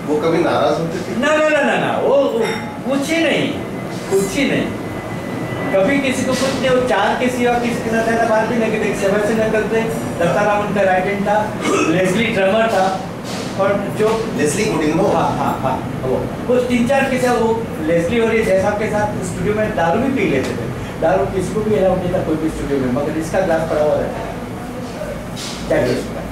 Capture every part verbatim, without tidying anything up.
वो कभी नाराज होते थे? ना ना ना ना ना वो कुछ ही नहीं, कुछ ही नहीं, कभी किसी को कुछ नहीं। वो चार के सिवा किसी के साथ ऐसा बात भी नहीं करते। सेवन से निकलते, दत्ताराम उनका राइट हैंड था, लेस्ली ड्रमर था, और जो लेस्ली गुडिंगो, हाँ हाँ हाँ वो वो तीन चार के साथ, वो लेस्ली और ये जयसाब के साथ स्टूडियो में दारू भी पी लेते थे। दारू किसी को भी अलाउड नहीं था कोई भी स्टूडियो में, मगर इसका ग्लास पड़ा हुआ रहता है जैकिशन का।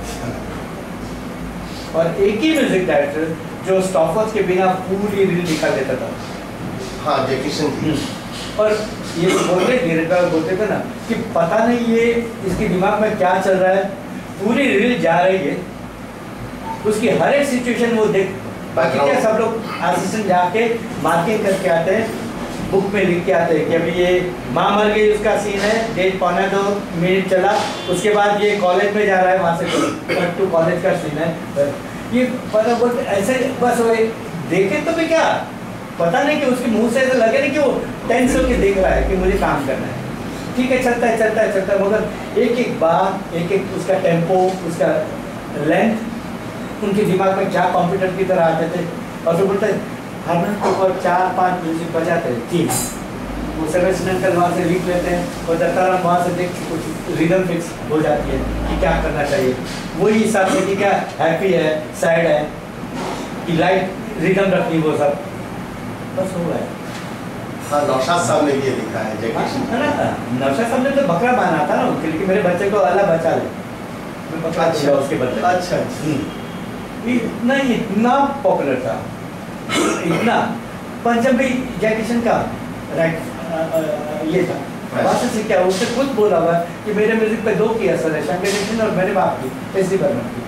और एक ही म्यूजिक डायरेक्टर जो स्टॉपवॉच के बिना पूरी रील निकाल देता था। हाँ, जैकिशन जी। और ये बोलते डायरेक्टर बोलते थे ना कि पता नहीं ये इसके दिमाग में क्या चल रहा है, पूरी रील जा रही है, उसकी हर एक सिचुएशन वो देख। बाकी क्या सब लोग असिस्टेंट जाके मार्किंग करके आते हैं, बुक में लिख के आते हैं कि अभी ये माँ मर गई उसका सीन है, डेढ़ पौना दो मिनट चला, उसके बाद ये कॉलेज में जा रहा है, वहाँ से कट टू कॉलेज का सीन है। ये पता बोल ऐसे बस वो देखे तो भी क्या पता नहीं कि उसके मुंह से ऐसा लगे नहीं कि वो टेंस होकर देख रहा है कि मुझे काम करना है। ठीक है, चलता है चलता है चलता है, मगर एक एक बार एक एक उसका टेम्पो, उसका लेंथ उनके दिमाग में क्या कंप्यूटर की तरह आते थे। और फिर बोलते हारमोनियम के ऊपर चार पांच म्यूजिक बजाते हैं, ठीक, वो सर्वेशन अंकल वहाँ से लिख लेते हैं और दत्ताराम वहाँ से देख कुछ रिदम फिक्स हो जाती है कि क्या करना चाहिए। वही हिसाब से कि क्या हैप्पी है, सैड है, कि लाइट रिदम रखनी, वो सब बस हो गया। हाँ, नौशाद साहब ने भी ये लिखा है जैकिशन। है ना, नौशाद साहब ने तो बकरा बांधा था ना उनके लिए कि मेरे बच्चे को अल्लाह बचा ले, मैं बकरा अच्छा उसके बदले। अच्छा अच्छा, इतना इतना पॉपुलर था, इतना पंजाबी जैकिशन का राइट ये था। वहाँ से क्या उसने खुद बोला हुआ कि मेरे म्यूजिक पे दो की असर है, शंकर जैकिशन और मेरे बाप की, एस डी बर्मन की,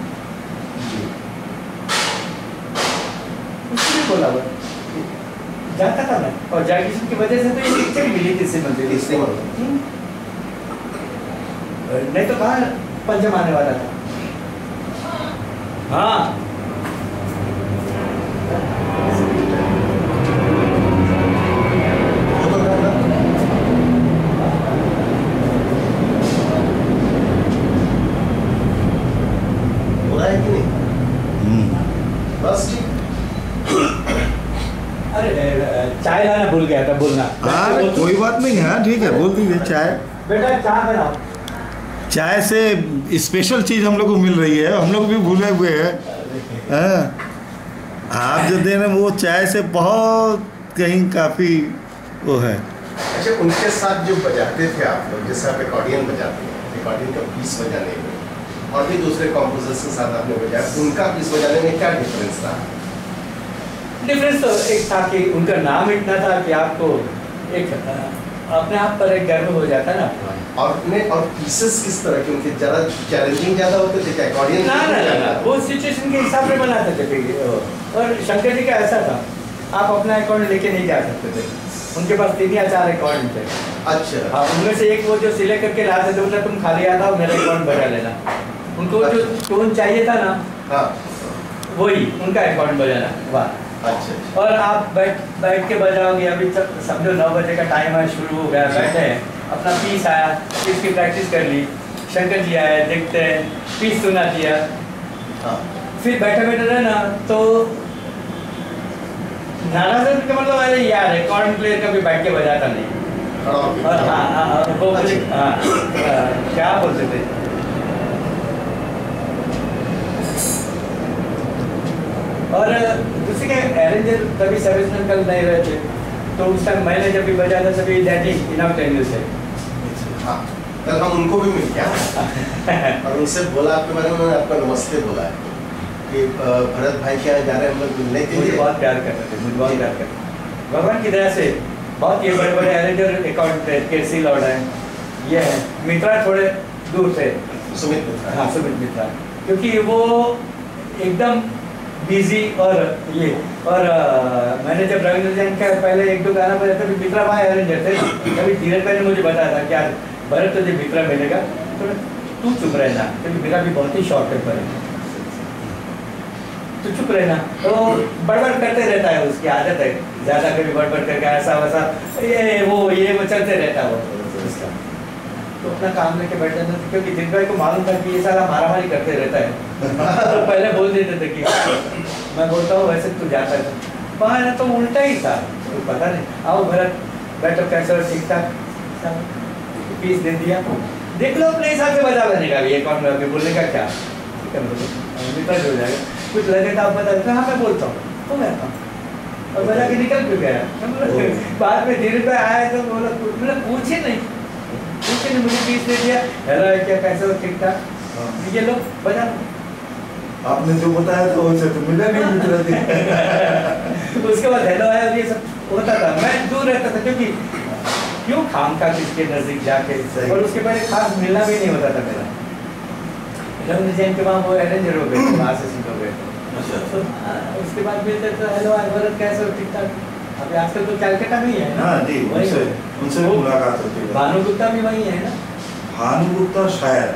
उसने बोला हुआ जानता था मैं। और जैकिशन की वजह से तो ये पिक्चर मिली थी इससे मंदिर, इससे नहीं तो कहाँ पंचम आने वाला था। हाँ बोला है कि नहीं? बस ठीक। अरे चाय लाना भूल गया था बोलना। हाँ कोई बात नहीं है, ठीक है, बोल दीजिए। चाय बेटा चाय बनाओ। चाय से स्पेशल चीज़ हम लोग को मिल रही है, हम लोग भी भूले हुए हैं। आप जो दे रहे हैं वो चाय से बहुत कहीं काफ़ी वो है। अच्छा, उनके साथ जो बजाते थे आप लोग, जैसे आप एकॉर्डियन बजाते हैं, एकॉर्डियन का पीस बजाने में और भी दूसरे कॉम्पोजर्स के साथ आपने बजाया, उनका पीस बजाने में क्या डिफरेंस था? डिफरेंस तो एक था कि उनका नाम इतना था कि आपको एक अपने आप पर एक गर्व हो जाता ना। और ने और पीसेस किस तरह के उनके ज़्यादा चैलेंजिंग ज़्यादा होते थे क्या एकॉर्डियन? ना ना ना ना, वो सिचुएशन के हिसाब से बनाते थे। और शंकर जी का ऐसा था, आप अपना अकॉर्डियन लेके नहीं जा सकते थे, उनके पास तीन या चार अकॉर्डियन थे। अच्छा हाँ, उनमें से एक वो जो सिलेक्ट करके लाते थे, बोला तुम खाली आता मेरा अकॉर्डियन बजा लेना। उनको जो टोन चाहिए था ना, हाँ वही उनका अकॉर्डियन बजाना। वाह, अच्छा, अच्छा। और आप बैठ बैठ के बजाओगे, अभी समझो नौ बजे का टाइम है, शुरू हो गया, बैठे अपना पीस आया, पीस की प्रैक्टिस कर ली, शंकर जी आए, देखते हैं, पीस सुना दिया, हाँ। फिर बैठे बैठे रहे ना तो नाराज का मतलब अरे यार रिकॉर्डिंग प्लेयर कभी बैठ के बजाता नहीं। और हाँ हाँ वो हाँ क्या बोलते थे, और दूसरे के अरेंजर तभी सर्विस में कल नहीं रहे थे, तो उस टाइम मैंने जब भी बजाया था सभी डैडी इनाम टेंडर से। हाँ, कल हम उनको भी मिल गया और उनसे बोला आपके बारे में, मैंने आपका नमस्ते बोला है कि भरत भाई क्या जा रहे हैं हम लोग मिलने के लिए। मुझे बहुत प्यार करते थे, मुझे बहुत प्यार करते थे भगवान की दया से। बहुत ये बड़े बड़े अरेंजर अकाउंट थे, केसी लॉर्ड है, ये है मित्रा थोड़े दूर थे, सुमित मित्रा, हाँ सुमित मित्रा, क्योंकि वो एकदम बिजी। और ये और आ, मैंने जब रविंद्र जैन का पहले एक दो गाना बजाया था, मित्रा भाई अरेंजर थे, कभी धीरज भाई ने मुझे बताया था क्या भरत तुझे मित्रा मिलेगा तो तू चुप रहना, क्योंकि मेरा भी बहुत ही शॉर्ट टेम्पर है, तो चुप रहना। तो बड़बड़ करते रहता है, उसकी आदत है ज़्यादा कभी बड़बड़ करके ऐसा वैसा ये वो ये वो चलते रहता है वो उसका। तो अपना काम लेके बैठ जाता था, क्योंकि दिन भाई को मालूम था कि ये साला मारामारी करते रहता है तो पहले बोल देते थे कि मैं बोलता हूँ वैसे तू जाता था, वहाँ तो उल्टा ही था, तो पता नहीं। आओ भरत बैठो, कैसे हो, ठीक ठाक, पीस दे दिया, देख लो अपने हिसाब से बजा लेने का भी, एक और में बोलने का क्या निकल हो जाएगा, कुछ लगे तो आप बता देते, हाँ मैं बोलता हूँ तो रहता हूँ, और बजा के निकल क्यों गया। बाद में धीरे पे आया तो बोला, मतलब पूछे नहीं पूछे नहीं, मुझे पीस दे दिया, हेलो क्या कैसे हो, ठीक ठाक, ये लो बजा। आपने जो बताया था वैसे तो मिला नहीं मिल रहा थी। उसके बाद हेलो है ये सब होता था, मैं दूर रहता था, क्योंकि क्यों खाम का किसके नजदीक जाके, और उसके पहले खास मिलना भी नहीं होता था मेरा। रंग जैन के वहाँ वो अरेंजर हो गए, वहाँ से सीख हो गए, तो उसके बाद मिलते तो हेलो भरत कैसे हो, ठीक ठाक। अभी आजकल तो कैलकाटा में ही है ना। हाँ जी, उनसे उनसे मुलाकात होती है। भानु गुप्ता भी वही है ना। भानु गुप्ता शायद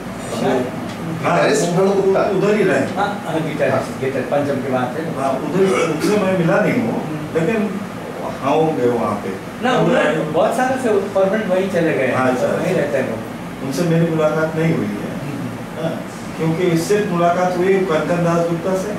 उधर ही रहे। हाँ गिटारिस्ट, गिटार पंचम की बात है। हाँ उधर, उधर मैं मिला नहीं हूँ, लेकिन हाँ होंगे वहाँ पे ना, उधर बहुत सालों से परमानेंट वहीं चले गए, हाँ, वहीं रहते हैं वो। उनसे मेरी मुलाकात नहीं हुई है, क्योंकि इससे मुलाकात हुई कंचन दास गुप्ता से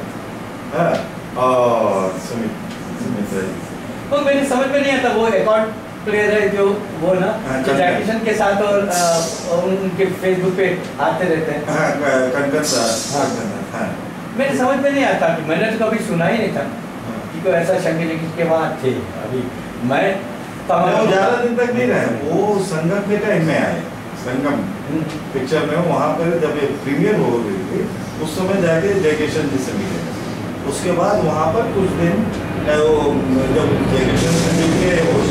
और सुमित सुमित तो मेरी समझ में नहीं आता, वो अकॉर्ड प्लेयर है जो वो ना जैकिशन के साथ और, और उनके फेसबुक पे आते रहते हैं। हाँ कंचन दास, हाँ मेरे समझ में नहीं आता, मैंने तो कभी सुना ही नहीं था कि कोई ऐसा शंकर जैकिशन के वहाँ थे। अभी मैं वो ज़्यादा दिन तक नहीं रहे, वो संगम के टाइम में आए, संगम पिक्चर में वहाँ पर जब प्रीमियर हो गई थी उस समय जाके जयकिशन जी से मिले। उसके बाद वहाँ पर कुछ दिन जब जयकिशन से मिलके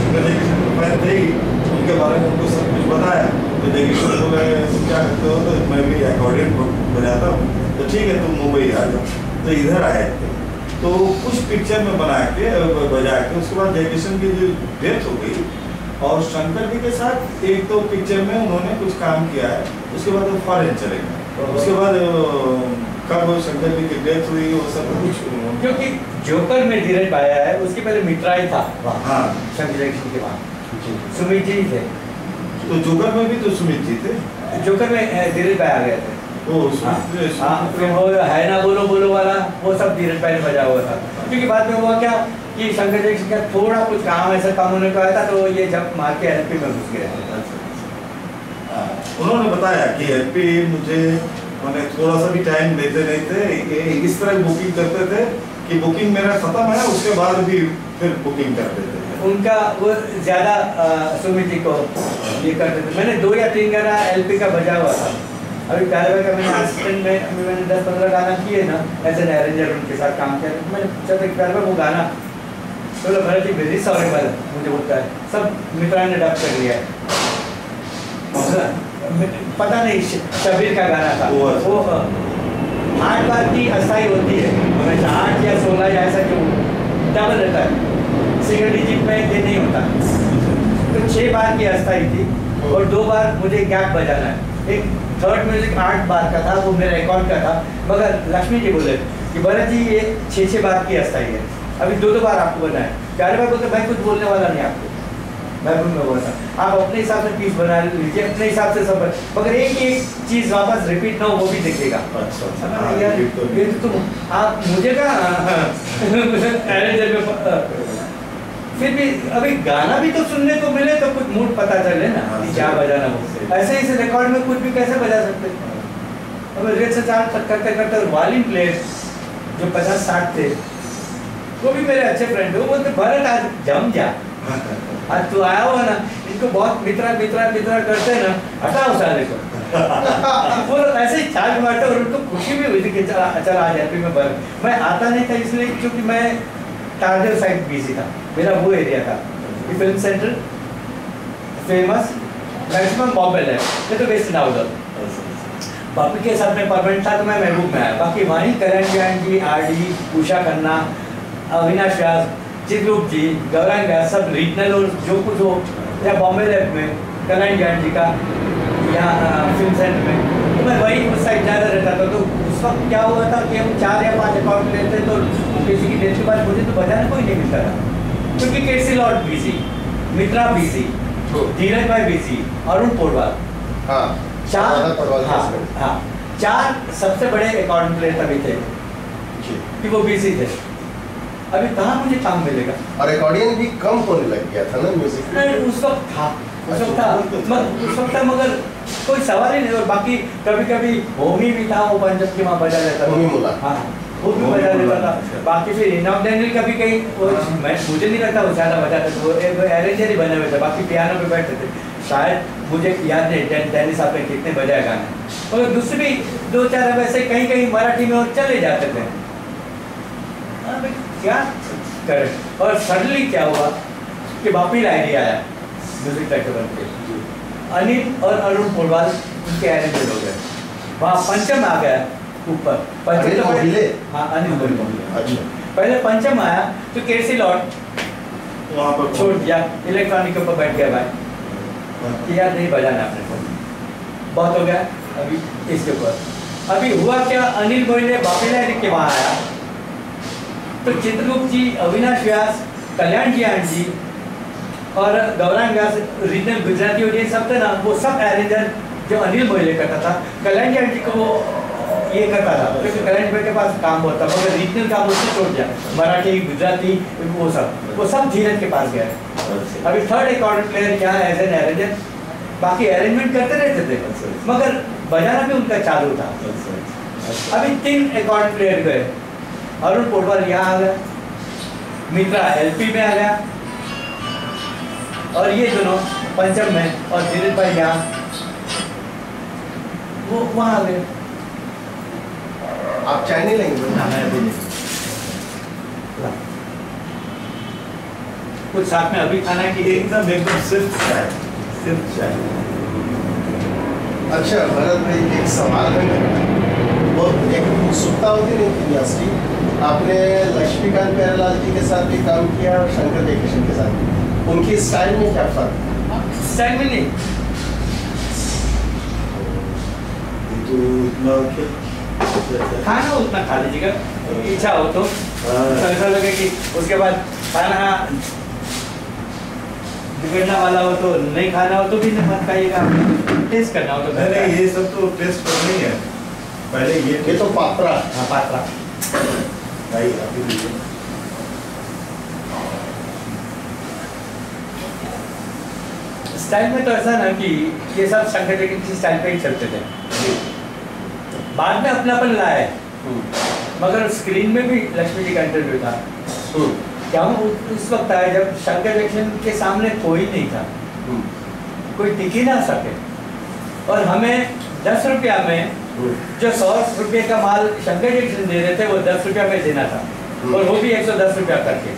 थे उनके बारे में उनको सब कुछ बताया, तो जयकिशन को मैं क्या करते हो, तो मैं भी अकॉर्डियन बजाता हूँ, तो ठीक है तुम मुंबई आ जाओ, तो इधर आए थे, तो कुछ पिक्चर में बना के बजा के उसके बाद जयकिशन की जो डेथ हो गई, और शंकर जी के साथ एक तो पिक्चर में उन्होंने कुछ काम किया है, उसके बाद वो फॉरेन चले गए। उसके बाद कब शंकर जी की डेथ हुई वो सब कुछ, क्योंकि जोकर में धीरज पाया है, उसके पहले मित्रा ही था। हाँ शंकर जैकिशन के बाद सुमित जी थे, तो जोकर में भी तो सुमित जी थे, जोकर में धीरज पाया गए थे। ओ सुमित, हाँ फिर वो है ना बोलो बोलो वाला, वो सब धीरज भाई ने बजा हुआ था। क्योंकि बाद में हुआ क्या कि शंकर जैकिशन का थोड़ा कुछ काम ऐसा काम होने को आया था, तो ये जब मार के एलपी में घुस गए। उन्होंने बताया कि एलपी मुझे मैंने थोड़ा सा भी टाइम देते नहीं थे, इस तरह बुकिंग करते थे कि बुकिंग मेरा खत्म है उसके बाद भी फिर बुकिंग कर देते थे। उनका वो ज्यादा सुमित जी को ये करते थे। मैंने दो या तीन गाना एलपी का बजा हुआ था। अभी प्यारे का मैंने असिस्टेंट में अभी मैंने दस पंद्रह गाना किए ना, ऐसे अरेंजर उनके साथ काम किया। मैंने जब एक प्यारे वो गाना तो भरत जी वेरी सॉरी वाला मुझे बोलता है, सब मित्रा ने डब कर लिया है, पता नहीं शबीर का गाना था वो, वो आठ बार की अस्थाई होती है हमेशा, आठ या सोलह या ऐसा जो डबल रहता है, सिंगल डिजिट में ये नहीं होता। तो छः बार की अस्थाई थी और दो बार मुझे गैप बजाना है। एक थर्ड म्यूजिक आठ बार का था, वो मेरा अकाउंट का था, मगर लक्ष्मी जी बोले कि भरत जी ये छः छः बार की अस्थाई है, अभी दो दो बार आपको बनाए। प्यारे भाई बोलते भाई कुछ बोलने वाला नहीं आपको, मैं में बोलता आप अपने हिसाब से पीस बना लीजिए, अपने हिसाब से सब, मगर एक एक चीज वापस रिपीट ना हो वो भी देखिएगा। अच्छा यार ये तो तुम आप मुझे का अरेंजर में फिर भी अभी गाना भी तो सुनने को मिले तो कुछ मूड पता चले ना कि क्या बजाना हो। ऐसे इस रिकॉर्ड में कुछ भी कैसे बजा सकते। अब रेट से चार करते करते वायलिन प्लेयर जो पचास साठ थे वो भी मेरे अच्छे फ्रेंड, वो बोलते भरत आज जम जा, आज तू आया हुआ ना, इनको बहुत मित्रा मित्रा मित्रा करते ना, हटाओ साले को। वो ऐसे ही चार्ज मारते और उनको खुशी भी हुई थी कि चला चला आ जाए। मैं बर मैं आता नहीं था इसलिए क्योंकि मैं टारगेट साइड बिजी था, मेरा वो एरिया था film centre famous maximum Bombay है, ये तो वेस्ट नाउडर बापी के साथ में परमानेंट था तो मैं महबूब में आया। बाकी वहीं करण ज्ञान जी, आर डी, उषा खन्ना, अविनाश व्यास, चित्रूप जी, गौरांग व्यास, सब रीजनल और जो कुछ हो, या बॉम्बे लैब में करण ज्ञान जी का या फिल्म सेंटर में, तो मैं वही उस साइड ज़्यादा रहता था। तो उस वक्त क्या हुआ था कि हम चार या पाँच अकाउंट लेते तो किसी की डेट के बाद मुझे तो बजाने कोई नहीं मिलता था, क्योंकि केसी लॉर्ड बिजी, मित्रा बिजी, धीरज भाई बिजी, अरुण पोडवाल, चार हाँ, हाँ, चार सबसे बड़े अकाउंट प्लेयर तभी थे कि वो बिजी थे। अभी कहाँ मुझे काम मिलेगा। और अकॉर्डियन भी कम होने लग गया था ना म्यूजिक में। नहीं, उस वक्त था, उस वक्त था, मगर उस वक्त था, मगर कोई सवाल ही नहीं। और बाकी कभी कभी होमी भी था, वो पंजाब के वहाँ बजा लेता था। होमी मुला। हाँ, वो भी बजा लेता था। बाकी फिर इनाम डैनियल का भी कहीं वो मैं मुझे नहीं लगता वो ज़्यादा बजाता था, वो एक अरेंजर ही बने हुए थे, बाकी पियानो पे बैठते थे। शायद मुझे याद नहीं डैनियल साहब ने कितने बजाए गाने। और दूसरे भी दो चार वैसे कहीं कहीं मराठी में और चले जाते थे। अब क्या करें। और सडनली क्या हुआ कि वापी लाइनी आया म्यूजिक डायरेक्टर बन के, अनिल और अरुण पोडवाल उनके अरेंजर हो गए। वहाँ पंचम आ गया ऊपर। पंचम तो पहले हाँ अनिल पोडवाल। अच्छा, पहले पंचम आया तो केसी लॉट वहाँ पर छोड़ दिया, इलेक्ट्रॉनिक के ऊपर बैठ गया भाई कि यार नहीं बजाना अपने को, बहुत हो गया अभी इसके ऊपर। अभी हुआ क्या, अनिल बोले वापी लाइनी के वहाँ आया तो चित्रगुप्त जी, अविनाश व्यास, कल्याण जी आंट जी और गौरांग व्यास रीजनल गुजराती और ये सब थे ना, वो सब अरेंजर जो अनिल मोहिले करता था, कल्याण जी आंट जी को वो ये करता था क्योंकि कल्याण भाई के पास काम होता, मगर रीजनल काम उसने छोड़ दिया, मराठी गुजराती वो सब वो सब धीरज के पास गए। अभी थर्ड अकॉर्डिंग प्लेयर यहाँ एज एन अरेंजर, बाकी अरेंजमेंट करते रहते थे मगर बजाना भी उनका चालू था। अभी तीन अकॉर्डिंग प्लेयर गए, अरुण पोडवाल यहाँ आ गया, मित्रा एलपी में आ गया और ये दोनों पंचम में, और धीरज भाई यहाँ वो वहाँ आ गए। आप चाय नहीं लेंगे? हाँ, मैं अभी नहीं। कुछ साथ में अभी खाना की एकदम एकदम सिर्फ चाय, सिर्फ चाय। अच्छा भरत भाई, एक सवाल है, वो एक उत्सुकता होती नहीं क्यूरियोसिटी, आपने लक्ष्मीकांत प्यारेलाल जी के साथ भी काम किया और शंकर जयकिशन के साथ भी, उनकी स्टाइल में क्या फर्क? स्टाइल में नहीं तो खाना उतना खा लीजिएगा, इच्छा हो तो ऐसा लगे कि उसके बाद खाना बिगड़ना वाला हो तो नहीं खाना हो तो भी नहीं मत खाइएगा, टेस्ट करना हो तो नहीं नहीं ये सब तो टेस्ट पर नहीं है, पहले ये ये तो पात्रा। हाँ पात्रा भाई अभी स्टाइल में तो ऐसा ना कि ये सब शंकर जी की स्टाइल पे ही चलते थे, बाद में अपनापन लाए, मगर स्क्रीन में भी लक्ष्मी जी का इंटरव्यू था क्या उस वक्त आया जब शंकर जैक्शन के सामने कोई नहीं था, कोई टिक ही ना सके, और हमें दस रुपया में जो सौ रुपये का माल शंकर जैक्शन दे रहे थे वो दस रुपया में देना था, और वो भी एक सौ दस रुपया करके,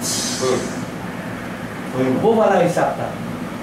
वो वाला हिसाब था।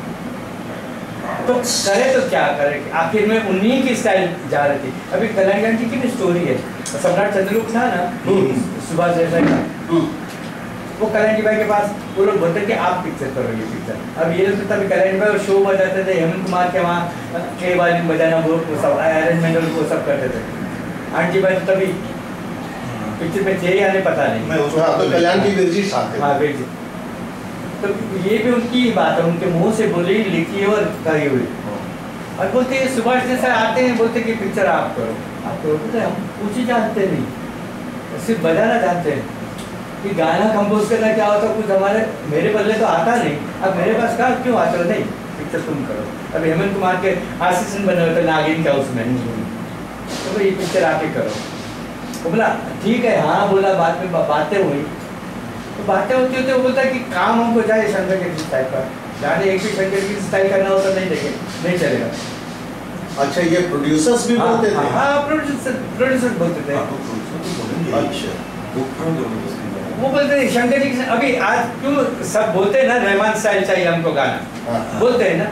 तो करे तो क्या करे, आखिर में उन्हीं की स्टाइल जा रही थी। अभी कल्याण जी की भी स्टोरी है, सम्राट चंद्रगुप्त था ना सुभाष देसाई का, वो कल्याण जी भाई के पास वो लोग बोलते कि आप पिक्चर करो ये पिक्चर, अब ये लोग तभी कल्याण भाई शो बजाते थे, हेमंत कुमार के वहाँ के वाली बजाना वो सब अरेंजमेंट वो सब करते थे, आंटी भाई तो तभी पिक्चर में थे या नहीं पता नहीं, कल्याण जी वीर जी साथ थे। हाँ वीर जी, तो ये भी उनकी बात है, उनके मुंह से बोली लिखी और कही हुई, और बोलते हैं सुभाष जैसे आते हैं बोलते कि पिक्चर आप करो, आप करो, बोलते हम कुछ ही जानते नहीं, सिर्फ बजाना जानते हैं कि गाना कंपोज करना क्या होता है, कुछ हमारे मेरे बदले तो आता नहीं, अब मेरे पास कहा क्यों आता है, नहीं पिक्चर तुम करो। अब हेमंत कुमार के असिस्टेंट बने हुए थे नागिन का उसमें, तो ये पिक्चर आके करो, तो बोला ठीक है, हाँ बोला, बाद में बातें हुई, तो बातें होती होती वो बोलता है कि काम हमको जाए शंकर की स्टाइल पर, जाने एक भी शंकर की स्टाइल करना हो तो नहीं देखे नहीं चलेगा। अच्छा ये प्रोड्यूसर्स भी बोलते थे? हाँ प्रोड्यूसर प्रोड्यूसर बोलते थे। अच्छा वो बोलते थे शंकर जी की, अभी आज क्यों सब बोलते हैं ना रहमान स्टाइल चाहिए हमको गाना, बोलते हैं ना,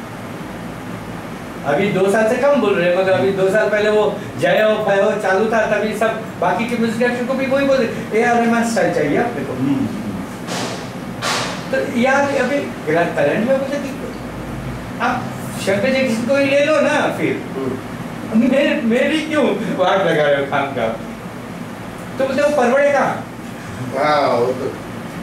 अभी दो साल से कम बोल रहे हैं, मगर अभी दो साल पहले वो जय हो फय हो चालू था, तभी सब बाकी के म्यूजिक डायरेक्टर को भी वही बोलते ए आर रहमान स्टाइल चाहिए अपने को, तो यार अभी कल्याण में बोलते कि आप शंकर जी को ही ले लो ना, फिर मेरे मेरी क्यों वाट लगा रहे हो खान का, तो बोलते वो परवड़े कहाँ, हाँ वो तो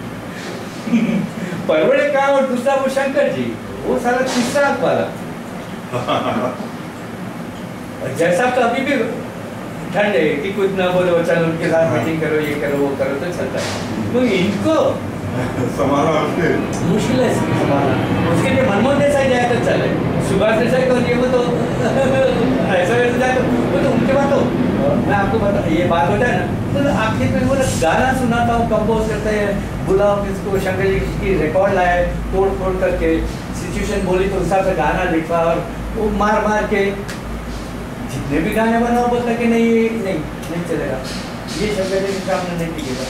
परवड़े कहाँ, और दूसरा वो शंकर जी, वो सारा तीसरा वाला जैसा तो अभी भी ठंड है कि कुछ ना बोलो, चलो उनके साथ मीटिंग करो, ये करो वो करो तो चलता है। तो इनको संभालना मुश्किल है संभालना। उसके लिए मनमोहन देसाई जाए तो चले, सुभाष देसाई को लिए वो तो ऐसा वैसे जाए तो वो तो उनके बात हो। मैं आपको बता, ये बात हो जाए ना तो आखिर में वो गाना सुनाता हूँ, कंपोज करते हैं, बुलाओ किसको, शंकर जी की रिकॉर्ड लाए तोड़ फोड़ करके, सिचुएशन बोली तो हिसाब से गाना लिखा, और वो मार मार के जितने भी गाने बनाओ बोलता कि नहीं नहीं नहीं चलेगा, ये शंकर जी के सामने नहीं टिकेगा।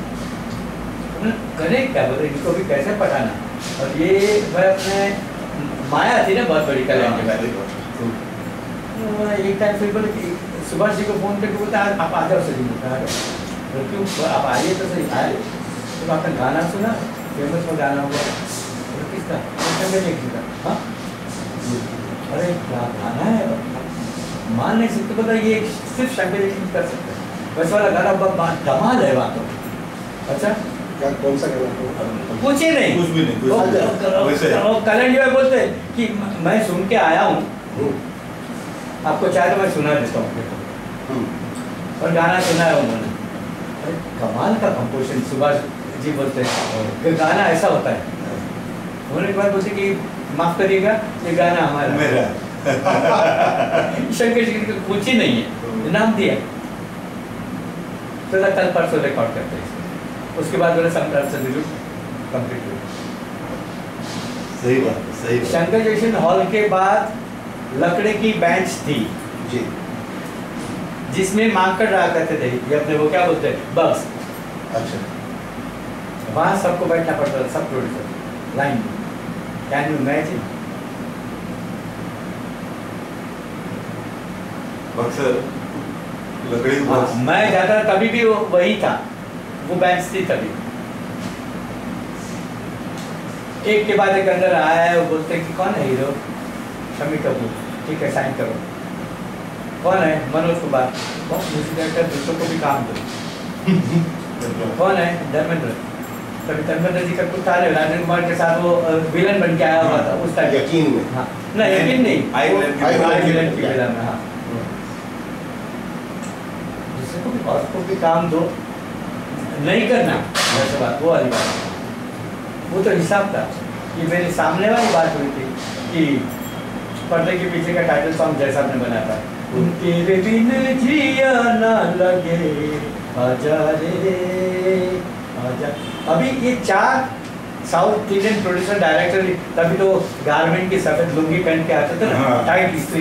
करें क्या बोले, इनको भी कैसे पढ़ाना। और ये वह अपने माया थी ना बहुत बड़ी कल्याण के बारे में। एक टाइम फिर बोले कि सुभाष जी को फोन करके बोलता है आप आ जाओ सर जी, आ जाओ, क्यों आप आइए तो सही। आए तो आपने गाना सुना, फेमस में गाना हुआ, किसका, शंकर जी का। हाँ अरे क्या गाना है, मान नहीं सकते, पता ये सिर्फ शंकर जी कर सकते हैं। वैसे वाला गाना धमाल है वहाँ तो। अच्छा क्या, कौन सा गाना? कुछ ही नहीं, कुछ भी नहीं, कुछ कल्याण जी बोलते कि मैं सुन के आया हूँ, आपको चाहे तो मैं सुना देता हूँ। और गाना सुना है उन्होंने, अरे कमाल का कंपोजिशन। सुभाष जी बोलते हैं कि गाना ऐसा होता है। उन्होंने एक बार बोलते कि माफ करिएगा ये गाना हमारा मेरा शंकर जी को कुछ ही नहीं है, नाम दिया तो कल परसों रिकॉर्ड करते हैं। उसके बाद बोले सम्राट से कंप्लीट हुआ। सही बात, सही बात। शंकर जैकिशन हॉल के बाद लकड़े की बेंच थी जी, जिसमें मांकड़ रहा करते थे, ये अपने वो क्या बोलते हैं बस। अच्छा, वहां सबको बैठना पड़ता था, सब प्रोड्यूसर लाइन में। Can you imagine? बक्सर लकड़ी का बक्स। मैं जाता तभी भी वो वही था, वो बेंच थी तभी। एक के बाद एक अंदर आया है, वो बोलते हैं कि कौन है हीरो? शमी कपूर। ठीक है साइन करो। कौन है? मनोज कुमार। म्यूजिक डायरेक्टर, दूसरों को भी काम दो। कौन है? धर्मेंद्र। तभी धर्मेंद्र जी का कुछ था, राजेंद्र कुमार के साथ वो विलन बन के आया हुआ था उस टाइम। यकीन में? हाँ नहीं यकीन नहीं, आई विलन की विलन में। हाँ दूसरे को भी और को भी काम दो, नहीं करना वैसे बात, वो वाली बात। वो तो हिसाब था। ये मेरे सामने वाली बात हुई थी कि पर्दे के पीछे का टाइटल सॉन्ग जैसा आपने बनाया था, तेरे बिन जिया ना लगे आजा रे आजा। अभी ये चार साउथ इंडियन प्रोड्यूसर डायरेक्टर, तभी तो गारमेंट की सफेद लुंगी पहन के आते थे ना, टाइट स्त्री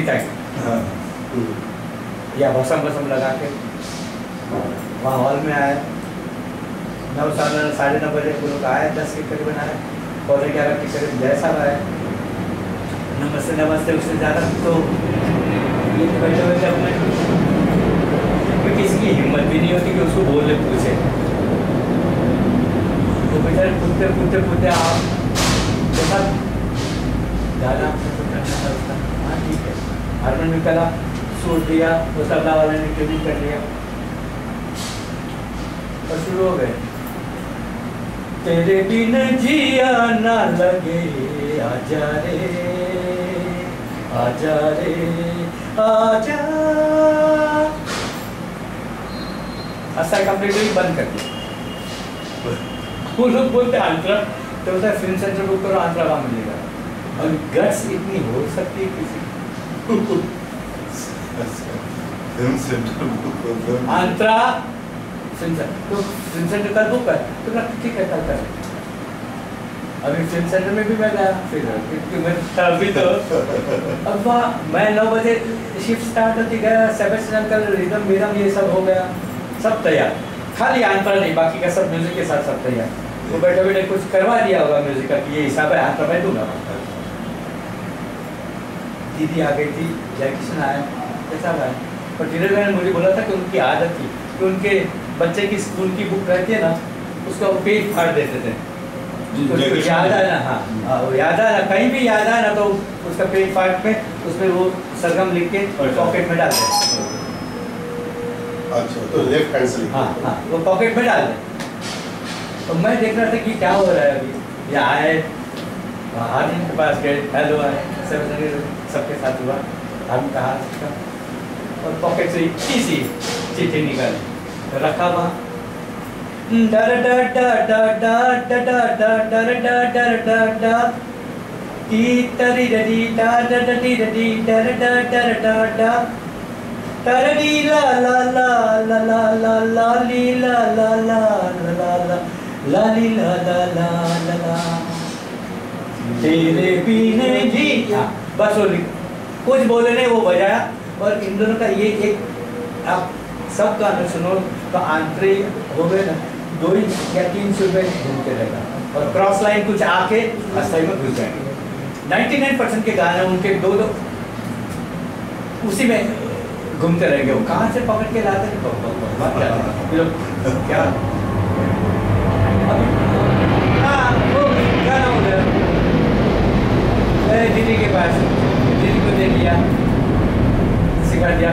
टाइट, या भसम भसम लगा के वहाँ हॉल में आए। नौ साढ़े साढ़े नौ बजे को लोग आए, दस के करीब बनाए, पौधे ग्यारह के करीब जैसा आए, नमस्ते नमस्ते। उससे ज़्यादा तो ये तो बैठे बैठे अपने किसी की हिम्मत भी नहीं होती कि उसको बोले पूछे, तो बेचारे कूदते कूदते कूदते आप जैसा गाना करना था उसका। हाँ ठीक है, हारमोनियम कला सूट दिया, वो तबला वाले ने ट्यूनिंग कर लिया और शुरू हो गए। तेरे बिन जिया ना लगे आजा रे आजा रे आजा। ऐसा कंप्लीटली बंद कर दिया। वो लोग बोलते आंतरा, तो बोलता है फिल्म सेंटर बुक करो, आंतरा वहाँ मिलेगा। और गट्स इतनी हो सकती है किसी फिल्म सेंटर बुक आंतरा फिल्म सेंटर, तो फिल्म सेंटर कल बुक कर, तो ठीक है कल कर। अभी फिल्म सेंटर में भी मैं गया, फिर क्योंकि मैं अभी तो अब मैं नौ बजे शिफ्ट स्टार्ट होती, गया सेबेस्टियन का रिदम विदम ये सब हो गया, सब तैयार, खाली आंतरा नहीं, बाकी का सब म्यूजिक के साथ सब तैयार। तो बैठे बैठे कुछ करवा दिया होगा म्यूजिक का, ये हिसाब है, आंतरा मैं दूंगा। दीदी आ गई थी, जयकिशन आया, कैसा आया, पर धीरे धीरे मुझे बोला था कि उनकी आदत थी कि उनके बच्चे की स्कूल की बुक रहती है ना, उसका वो पेज फाड़ देते थे, तो याद आया ना। हाँ वो याद आया ना, कहीं भी याद आया ना तो उसका पेज फाड़ के उसमें वो सरगम लिख के पॉकेट में डाल दे। अच्छा, तो लेफ्ट हैंड से हाँ हाँ वो पॉकेट में डाल दे। तो मैं देख रहा था कि क्या हो रहा है अभी। ये आए हार्मोनियम के पास गए, हेलो आए, सबके साथ हुआ, हम कहा और पॉकेट से इतनी सी चिट्ठी निकाली, रखा वहाँ। डर डर डर डर डर डर डर डर डर डर डर डर टी तरी रडी डर डर डी रडी डर डर डर डर डर तरडी ला ला ला ला ला ला ला ली ला ला ला ला ला ला ली ला ला ला ला ला तेरे बिना जी। हाँ बस वो कुछ बोले नहीं, वो बजाया। और इन दोनों का ये एक आप सब गाना सुनो तो आंतरिक हो गए ना, दो ही या तीन सौ रुपये घूमते रहेगा और क्रॉस लाइन कुछ आके अस्थाई में घुस जाएंगे। निन्यानवे परसेंट के गाने उनके दो दो उसी में घूमते रहेंगे। वो कहाँ से पकड़ के लाते हैं क्या? हाँ वो गाना हो गया दीदी के पास, दीदी को दे दिया, सिखा दिया।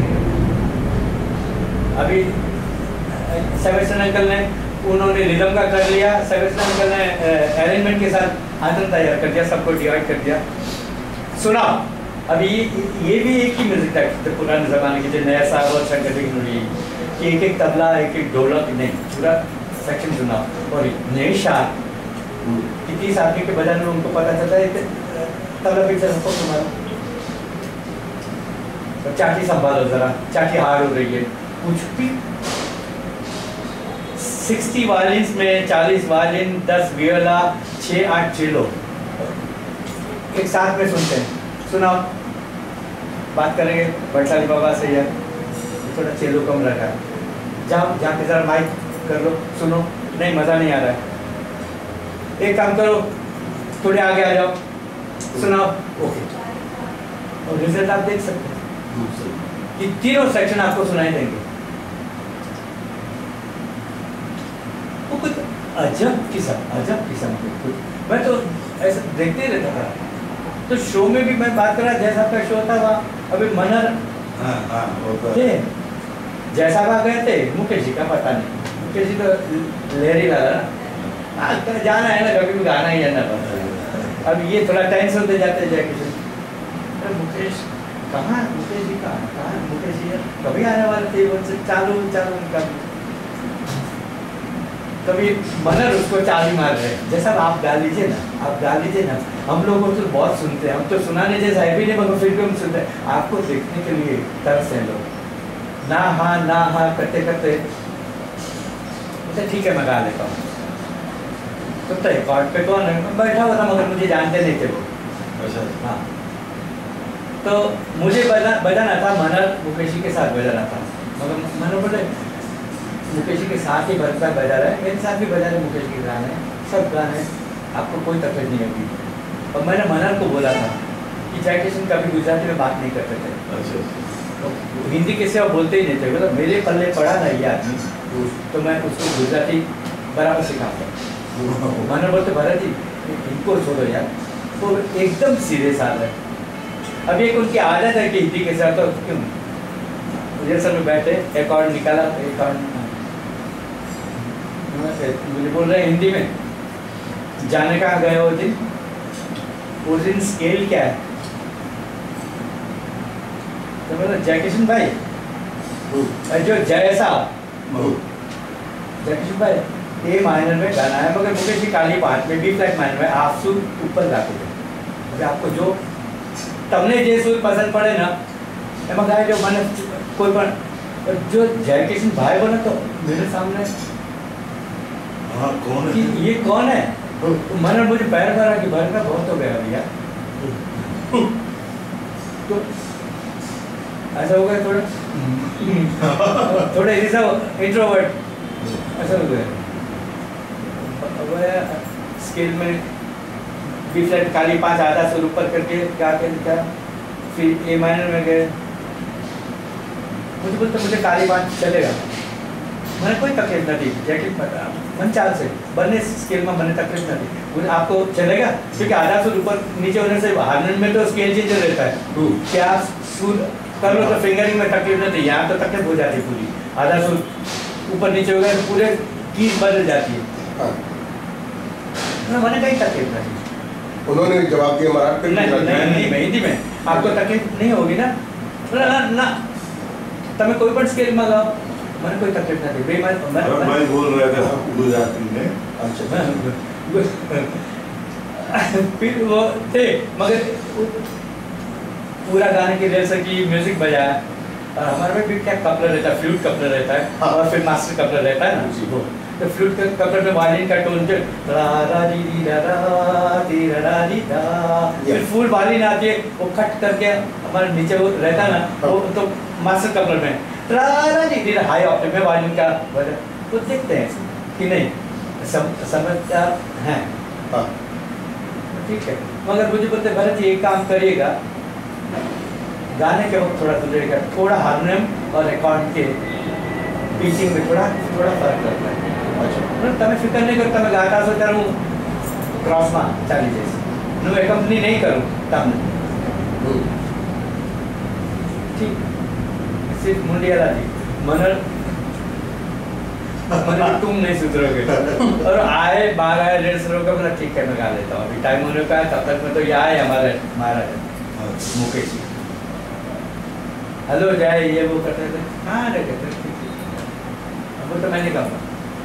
अभी सेबेस्टियन अंकल ने उन्होंने रिदम का कर लिया, सेबेस्टियन अंकल ने अरेंजमेंट के साथ आंतन तैयार कर दिया, सबको डिवाइड कर दिया। सुना अभी ये भी एक ही म्यूजिक टाइप तो पुराने ज़माने की जो नया साहब और शंकर जी की कि एक एक तबला एक एक ढोलक नहीं, पूरा सेक्शन सुना। और नए शार कि तीस आदमी के बजाने में उनको पता चलता है तबला पिक्चर हमको तुम्हारा तो चाटी संभालो जरा, चाटी हार्ड हो रही है कुछ भी। सिक्सटी वायलिन्स में चालीस वायलिन, दस वियोला, छः आठ चेलो एक साथ में सुनते हैं। सुनाओ, बात करेंगे भट्टाली बाबा से यार, थोड़ा चेलो कम रखा है, जाओ जाके जरा माइक कर लो, सुनो। नहीं मज़ा नहीं आ रहा है, एक काम करो थोड़े आगे आ जाओ, सुनाओ। ओके, और रिजल्ट आप देख सकते हैं कि तीनों सेक्शन आपको सुनाई देंगे। वो कुछ अजब किस्म अजब किस्म के कुछ मैं तो ऐसा देखते ही रहता था। तो शो में भी मैं बात कर रहा, जैसा का शो था वहाँ अभी मनर हाँ हाँ थे, जैसा वहाँ गए थे। मुकेश जी का पता नहीं, मुकेश जी तो लहरी वाला ना, हाँ जाना है ना, कभी भी गाना ही जाना पड़ता है। अब ये थोड़ा टेंस होते जाते जयकिशन, मुकेश कहाँ, मुकेश जी कहाँ कहाँ मुकेश जी कभी आने वाले थे, उनसे चालू चालू कभी कभी मनर उसको चाली मार रहे हैं। जैसा आप गा लीजिए ना, आप गा लीजिए ना, हम लोगों को तो बहुत सुनते हैं, हम तो सुनाने जैसा है भी नहीं मगर फिर भी हम सुनते हैं। आपको देखने के लिए तरस हैं लोग, ना हाँ ना हाँ करते करते अच्छा ठीक है मैं गा लेता हूँ। तो तय कॉर्ड पे कौन है, मैं बैठा हुआ था मगर मुझे जानते नहीं थे वो। अच्छा हाँ, तो मुझे बजा बजाना था, मनर मुकेश जी के साथ बजाना था मगर मनर बोले मुकेश जी के साथ ही बजता बजा रहा है, मेरे साथ भी बजा रहे मुकेश जी के गाने, सब गाने आपको कोई तकलीफ नहीं होगी। और मैंने मनर को बोला था कि जयकिशन कभी गुजराती में बात नहीं करते थे। अच्छा। तो हिंदी कैसे वो बोलते ही नहीं थे, मतलब मेरे पल्ले पड़ा ना ये आदमी, तो मैं उसको गुजराती बराबर सिखाता। मनर बोलते भरत जी इनको छोड़ो यार, वो एकदम सीरियस आ रहा है। अब एक उनकी आदत है कि हिंदी के साथ तो क्यों रिहर्सल में बैठे, एक और निकाला, एक और मुझे बोल रहे हैं हिंदी में, जाने कहाँ गए वो दिन, उस दिन स्केल क्या है? तो बोला जयकिशन भाई, जो जैसा जयकिशन भाई ए माइनर में गाना है मगर मुकेश जी काली पाँच में बी फ्लैट माइनर में आप सुर ऊपर गाते थे। अभी आपको जो तमने जे सुर पसंद पड़े ना एम गाय जो मैंने कोई पर जो जयकिशन भाई बोला तो मेरे सामने हाँ कौन कि है? ये कौन है? तो मैंने मुझे पैर भरा कि भर का बहुत हो गया भैया। तो ऐसा हो गया थोड़ा थोड़े ऐसा इंट्रोवर्ट ऐसा हो गया। स्केल में बी फ्लैट काली पाँच आधा सुर ऊपर करके क्या क्या फिर ए माइनर में गए। मुझे बोलते मुझे काली पाँच चलेगा, मैंने कोई तकलीफ नहीं थी, जैकेट मन चाल से बनने स्केल में मैंने तकलीफ नहीं थी। मुझे आपको चलेगा क्योंकि आधा सुर ऊपर नीचे होने से हारमोनियम में तो स्केल चेंज रहता है कि आप सुर कर लो तो फिंगरिंग में तकलीफ नहीं थी, यहाँ तो तकलीफ हो जाती है पूरी। आधा सुर ऊपर नीचे हो गया तो पूरे कीज बदल जाती है। मैंने कहीं तकलीफ नहीं। उन्होंने जवाब दिया मराठी नहीं नहीं हिंदी में, हिंदी में आपको तकलीफ नहीं होगी ना? ना ना તમે કોઈ પણ સ્કેલ માં ગાઓ મને કોઈ તકલીફ નથી બે मैं मैं बोल रहे थे हम गुजराती में फिर वो थे मगर पूरा गाने की रेल की म्यूजिक बजाया और हमारे में भी क्या कपलर रहता है फ्लूट कपलर रहता है हाँ। और फिर मास्टर कपलर रहता है ना वो तो फ्लूट का कपलर में वायलिन का टोन जो रा रा डी डी रा रा डी रा रा डी दा फिर फुल वायलिन आती है वो कट करके हमारे नीचे वो रहता है ना वो तो मास्टर कपलर में रा रा डी डी हाई ऑक्टेव में वायलिन का बजा तो देखते हैं कि नहीं सम, समझदार हैं हाँ। ठीक है मगर मुझे बोलते भरत ये काम करिएगा गाने के वक्त थोड़ा सुधरेगा थोड़ा हारमोनियम और रिकॉर्ड के पिचिंग में थोड़ा थोड़ा फर्क रहता है अच्छा તમે ફિકર નહીં કરો તમે ગાતા છો ત્યારે હું ક્રોસમાં ચાલી જઈશ હું એકમ્પની નહીં કરું તમને ठीक सिर्फ मुंडियाला जी मनर मैंने तुम नहीं सुधरोगे और आए बाहर आए डेढ़ सौ का बोला ठीक है मैं गा लेता हूँ अभी टाइम होने का है तब तक में तो ये आए हमारे महाराज मुकेश जी हेलो जाए ये वो करते थे हाँ रे कहते ठीक है वो तो मैंने कहा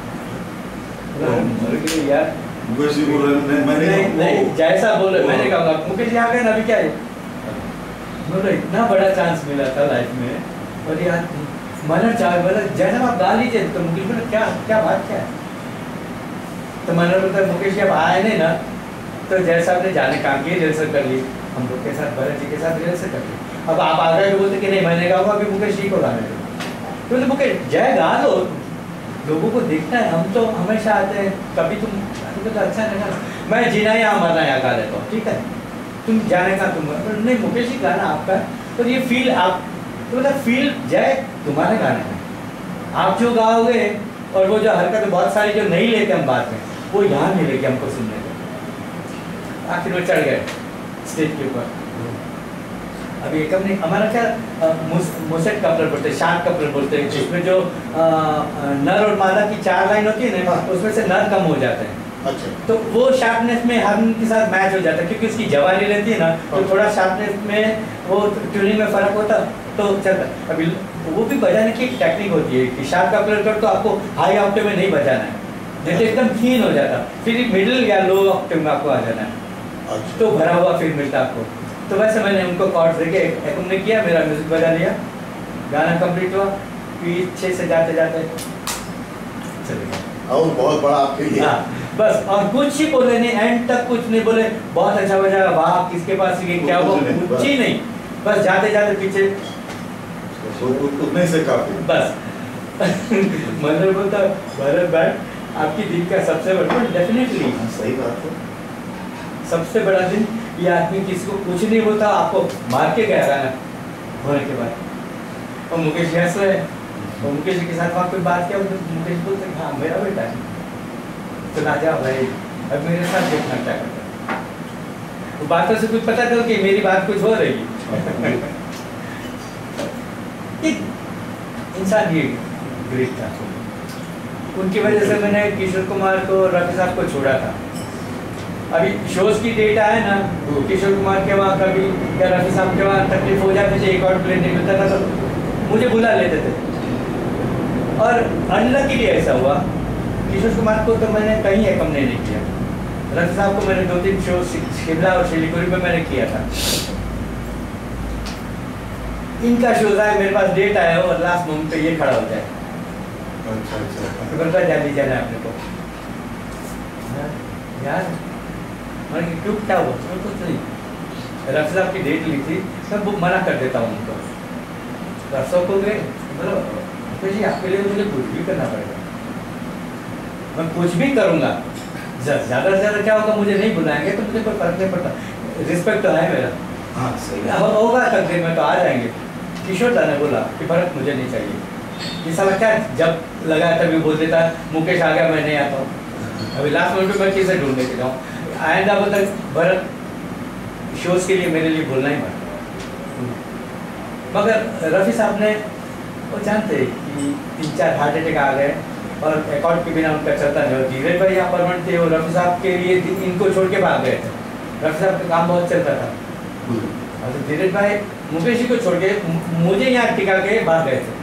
यार मुकेश जी बोल रहे हैं मैंने नहीं नहीं जैसा बोले मैंने कहा मुकेश जी आ गए ना अभी क्या है बोले इतना बड़ा चांस मिला था लाइफ में और यार मनर चाहे बोला जैसा आप गा लीजिए तो मुकेश बोला क्या क्या बात क्या है तो मनर बोलता मुकेश जी अब आए नहीं ना तो जैसा आपने जाने काम किए रिहर्सल कर ली हम लोग के साथ भरत जी के साथ रिहर्सल कर ली अब आप आ गए बोलते कि नहीं मैंने गाऊंगा अभी मुकेश जी को गाने दो तो बोलते मुकेश जय गा लो लोगों को देखना है हम तो हमेशा आते हैं कभी तुम तो अच्छा नहीं ना मैं जीना यहाँ मरना यहाँ गा लेता हूँ ठीक है तुम जाने का तुम नहीं मुकेश जी गाना आपका तो ये फील आप तो मतलब फील जाए तुम्हारे गाने में आप जो गाओगे और वो जो हरकत बहुत सारी जो नहीं लेते हम बात में वो यहाँ मिलेगी हमको सुनने को आखिर वो चढ़ गए स्टेज के ऊपर अभी एकम नहीं हमारा क्या मुसेट कपलर बोलते हैं शार्क कपलर बोलते हैं जिसमें जो आ, नर और मादा की चार लाइन होती है ना उसमें से नर कम हो जाते हैं अच्छा तो वो शार्पनेस में हारमोनियम के साथ मैच हो जाता है क्योंकि उसकी जवानी रहती है ना तो थोड़ा शार्पनेस में वो ट्यूनिंग में फर्क होता तो चलता अभी वो भी बजाने की एक टेक्निक होती है कि शार्प कपलर कर तो आपको हाई ऑक्टेव में नहीं बजाना है जैसे एकदम थीन हो जाता फिर मिडिल या लो ऑक्टेव में आपको आ जाना है अच्छा तो भरा हुआ फील मिलता आपको तो वैसे मैंने उनको कॉर्ड देके एकम ने किया मेरा म्यूजिक बजा लिया गाना कंप्लीट हुआ पीछे से जाते जाते चले गए और बहुत बड़ा आपके लिए हाँ बस और कुछ ही बोले नहीं एंड तक कुछ नहीं बोले बहुत अच्छा बजा वाह किसके पास ये क्या हुआ कुछ ही नहीं बस जाते जाते पीछे उतने से काफी बस मतलब बोलता भरत भाई आपकी दिन का सबसे बड़ा डेफिनेटली सही बात है सबसे बड़ा दिन ये आदमी किसी को कुछ नहीं बोलता आपको मार के गया गाना होने के बाद और मुकेश हंस रहे और मुकेश के साथ वहाँ कोई बात किया मुकेश बोलते हाँ मेरा बेटा है तो ना जाओ भाई अब मेरे साथ देखना क्या करता तो बातों से कुछ पता चल कि मेरी बात कुछ हो रही इंसान ये ग्रेट था उनकी वजह से मैंने किशोर कुमार को रफी साहब को छोड़ा था अभी शोज की डेट आया ना किशोर कुमार के वहाँ कभी या रफी साहब के वहाँ तकलीफ हो जाती थी एक और प्लेन नहीं मिलता था तो मुझे बुला लेते थे और अनलकीली ऐसा हुआ किशोर कुमार को तो मैंने कहीं एकम नहीं किया रफी साहब को मैंने दो तीन शो शिमला और सिलीगुड़ी में मैंने किया था इनका शोज आया मेरे पास डेट आया और लास्ट मोमेंट पे ये खड़ा हो जाए अच्छा अच्छा बता जा ली जाना अपने को यार मैंने क्यों क्या हुआ कुछ नहीं रफी साहब की डेट ली थी मैं बुक मना कर देता हूँ उनको रफी को गए बोलो जी आपके लिए मुझे कुछ भी करना पड़ेगा मैं कुछ भी करूँगा ज़्यादा से ज़्यादा क्या होगा मुझे नहीं बुलाएंगे तो मुझे कोई फर्क नहीं पड़ता रिस्पेक्ट तो है मेरा हाँ सही अब होगा तकदीर में तो आ जाएंगे किशोर दा ने बोला कि भरत मुझे नहीं चाहिए ये साला क्या जब लगाया तभी बोल देता मुकेश आ गया मैं नहीं आता हूँ अभी लास्ट मिनट में मैं किसे ढूंढने के जाऊँ आइंदा बोलता भरत शोज के लिए मेरे लिए बोलना ही पड़ता मगर रफ़ी साहब ने वो जानते कि तीन चार हार्ट अटैक आ गए और अकॉर्ड के बिना उनका चलता नहीं धीरे भाई यहाँ परमानेंट थे और रफ़ी साहब के लिए इनको छोड़ के भाग गए थे रफ़ी साहब का काम बहुत चलता था और तो धीरज भाई मुकेश जी को छोड़ के मुझे यहाँ टिका के भाग गए थे।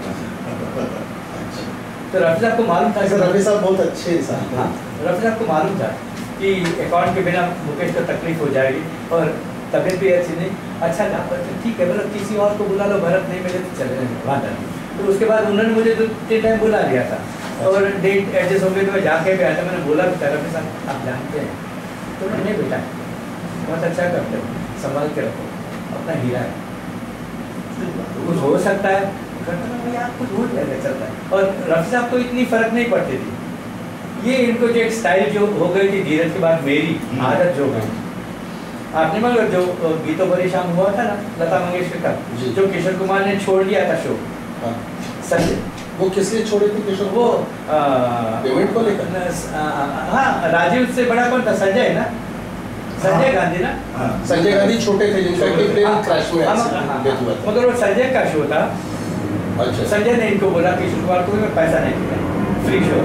तो रफी साहब को मालूम था, रफी साहब बहुत अच्छे इंसान थे। हाँ, रफी साहब को मालूम था कि अकाउंट के बिना मुकेश को तकलीफ हो जाएगी और तबीयत भी अच्छी नहीं। अच्छा था, ठीक है मतलब किसी और को बुला लो, भरत नहीं मिले तो चले वहाँ। तो उसके बाद उन्होंने मुझे दो तीन टाइम बुला लिया था और डेट एडजस्ट हो गई तो मैं जाके भी आया था। मैंने बोला भी था रफी साहब आप जानते हैं तो नहीं बेटा बहुत अच्छा करते हो, संभाल के रखो, अपना हीरा है, कुछ हो सकता है आप कुछ हो जाएगा चलता है। और रफी साहब को इतनी फर्क नहीं पड़ती थी, ये इनको जो एक स्टाइल जो हो गई थी धीरज के बाद मेरी आदत जो गई। आपने मगर जो गीतों भरी शाम हुआ था ना लता मंगेशकर का, जो किशोर कुमार ने छोड़ दिया था शो, संजय वो किस लिए छोड़े थे किशोर? वो पेमेंट को लेकर? हाँ, राजीव से बड़ा कौन था? संजय ना, संजय गांधी ना। संजय गांधी छोटे थे जिनका कि प्लेन क्रैश में डेथ हुआ था। मगर वो संजय का शो था। अच्छा। संजय ने इनको बोला कि किशोर कुमार को मैं पैसा नहीं दूंगा, फ्री शो।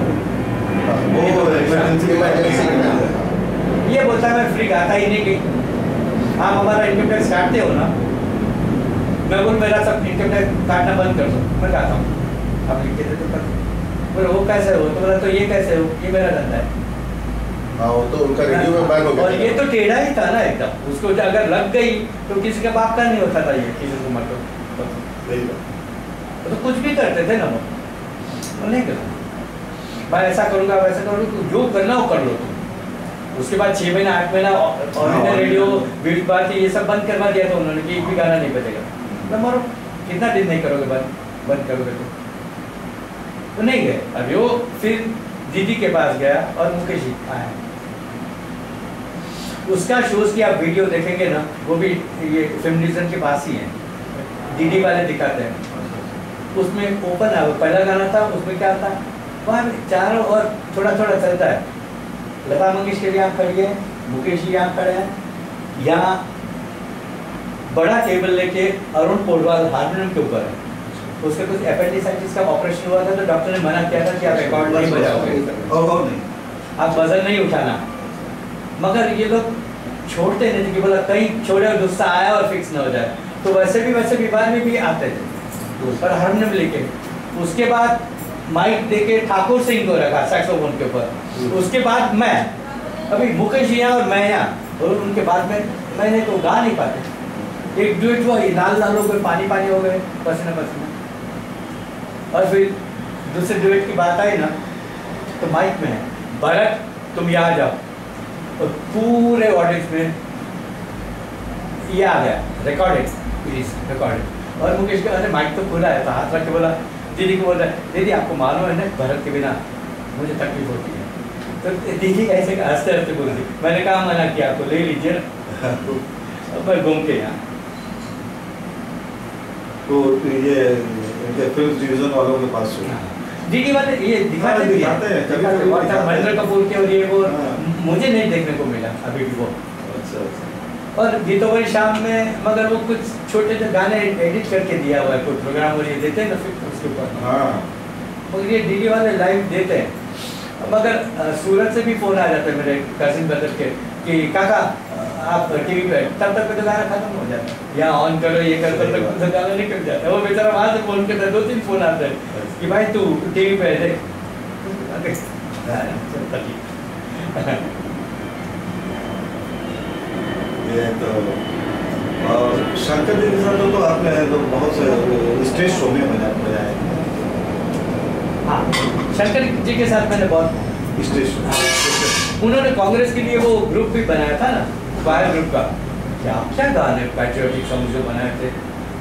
ये बोलता है मैं फ्री गाता ही नहीं कहीं, आप हमारा इनकम टैक्स काटते हो ना, मैं बोल मेरा सब इनकम टैक्स काटना बंद कर दो, मैं गाता हूँ, आप लिख के दे दो। बोले वो कैसे हो? तो बोला तो ये कैसे हो, ये मेरा धंधा है। हाँ वो तो उनका रेडियो में बैन हो गया। और ये तो टेढ़ा ही था ना एकदम, उसको अगर लग गई तो किसी का बाप का नहीं होता था ये किशोर कुमार को। तो कुछ भी करते थे ना वो, नहीं करता मैं ऐसा करूँगा वैसा करूँगा, जो करना हो कर लो तुम। उसके बाद छः महीना आठ महीना ऑर्डिनरी रेडियो बीट पार्टी ये सब बंद करवा दिया था उन्होंने कि एक भी गाना नहीं बजेगा। मैं मारो कितना दिन नहीं करोगे बंद बंद करोगे तो, तो नहीं गए। अभी वो फिर दीदी के पास गया और मुकेश जी आया, उसका शोज की आप वीडियो देखेंगे ना, वो भी ये फेमिनिज्म के पास ही है, डीडी वाले दिखाते हैं। उसमें ओपन है, वो पहला गाना था, उसमें क्या था वहाँ चारों और थोड़ा थोड़ा चलता है। लता मंगेशकर यहाँ खड़ी है, मुकेश जी यहाँ खड़े हैं, यहाँ बड़ा टेबल लेके अरुण पोडवाल हारमोनियम के ऊपर है। उसके कुछ एपेंडिसाइटिस का ऑपरेशन हुआ था तो डॉक्टर ने मना किया था कि आप रिकॉर्ड नहीं बजाओगे, आप वजन नहीं उठाना। मगर ये लोग छोड़ते नहीं थे कि बोला कहीं छोड़े और गुस्सा आया और फिक्स ना हो जाए, तो वैसे भी वैसे विवाद में भी आते थे पर हारमोनियम लेके। उसके बाद माइक देके ठाकुर सिंह को रखा सैक्सोफोन के ऊपर। उसके बाद मैं, अभी मुकेश जी यहाँ और मैं यहाँ, और उनके बाद में मैंने तो गा नहीं पाते। एक डुएट हुआ, लाल लाल हो गए, पानी पानी हो गए, पसीना पसीना। और फिर दूसरे डुएट की बात आई ना तो माइक में है भरत तुम यहाँ जाओ, और पूरे ऑडियंस में ये आ गया रिकॉर्डेड प्लीज रिकॉर्डेड। और मुकेश का अरे माइक तो खुला है, तो हाथ रख के बोला दीदी को, बोल रहा है दीदी आपको मालूम है ना भरत के बिना मुझे तकलीफ होती है। तो दीदी ऐसे हंसते हंसते बोल दी, मैंने कहा मना किया आपको ले लीजिए ना। मैं घूम के यहाँ तो ये इनके फिल्म डिवीजन वालों के पास डीडी वाले ये दिखाते भी हैं महेंद्र कपूर के, और ये वो मुझे नहीं देखने को मिला अभी भी वो। अच्छा अच्छा। और गीतों वाली शाम में मगर वो कुछ छोटे जो गाने एडिट करके दिया हुआ है, कोई प्रोग्राम और ये देते हैं ना फिर उसके ऊपर। हाँ मगर ये डीडी वाले लाइव देते हैं। मगर सूरत से भी फोन आ जाता है मेरे कजिन ब्रदर के कि काका आप टीवी पे, तब तक तो गाना खत्म हो जाता है, यहाँ ऑन करो ये करो, तब तक तो गाना निकल जाता है। वो बेचारा वहाँ से फोन करता है, दो तीन फोन आते हैं कि भाई तू टीवी पे देख। ये तो और शंकर जी के साथ तो, तो आपने तो बहुत से स्टेज शो में बजा बजाए। हाँ शंकर जी के साथ मैंने बहुत स्टेज शो। उन्होंने कांग्रेस के लिए वो ग्रुप भी बनाया था ना, वायर ग्रुप का, क्या क्या गाने पैट्रियोटिक सॉन्ग जो बनाए थे,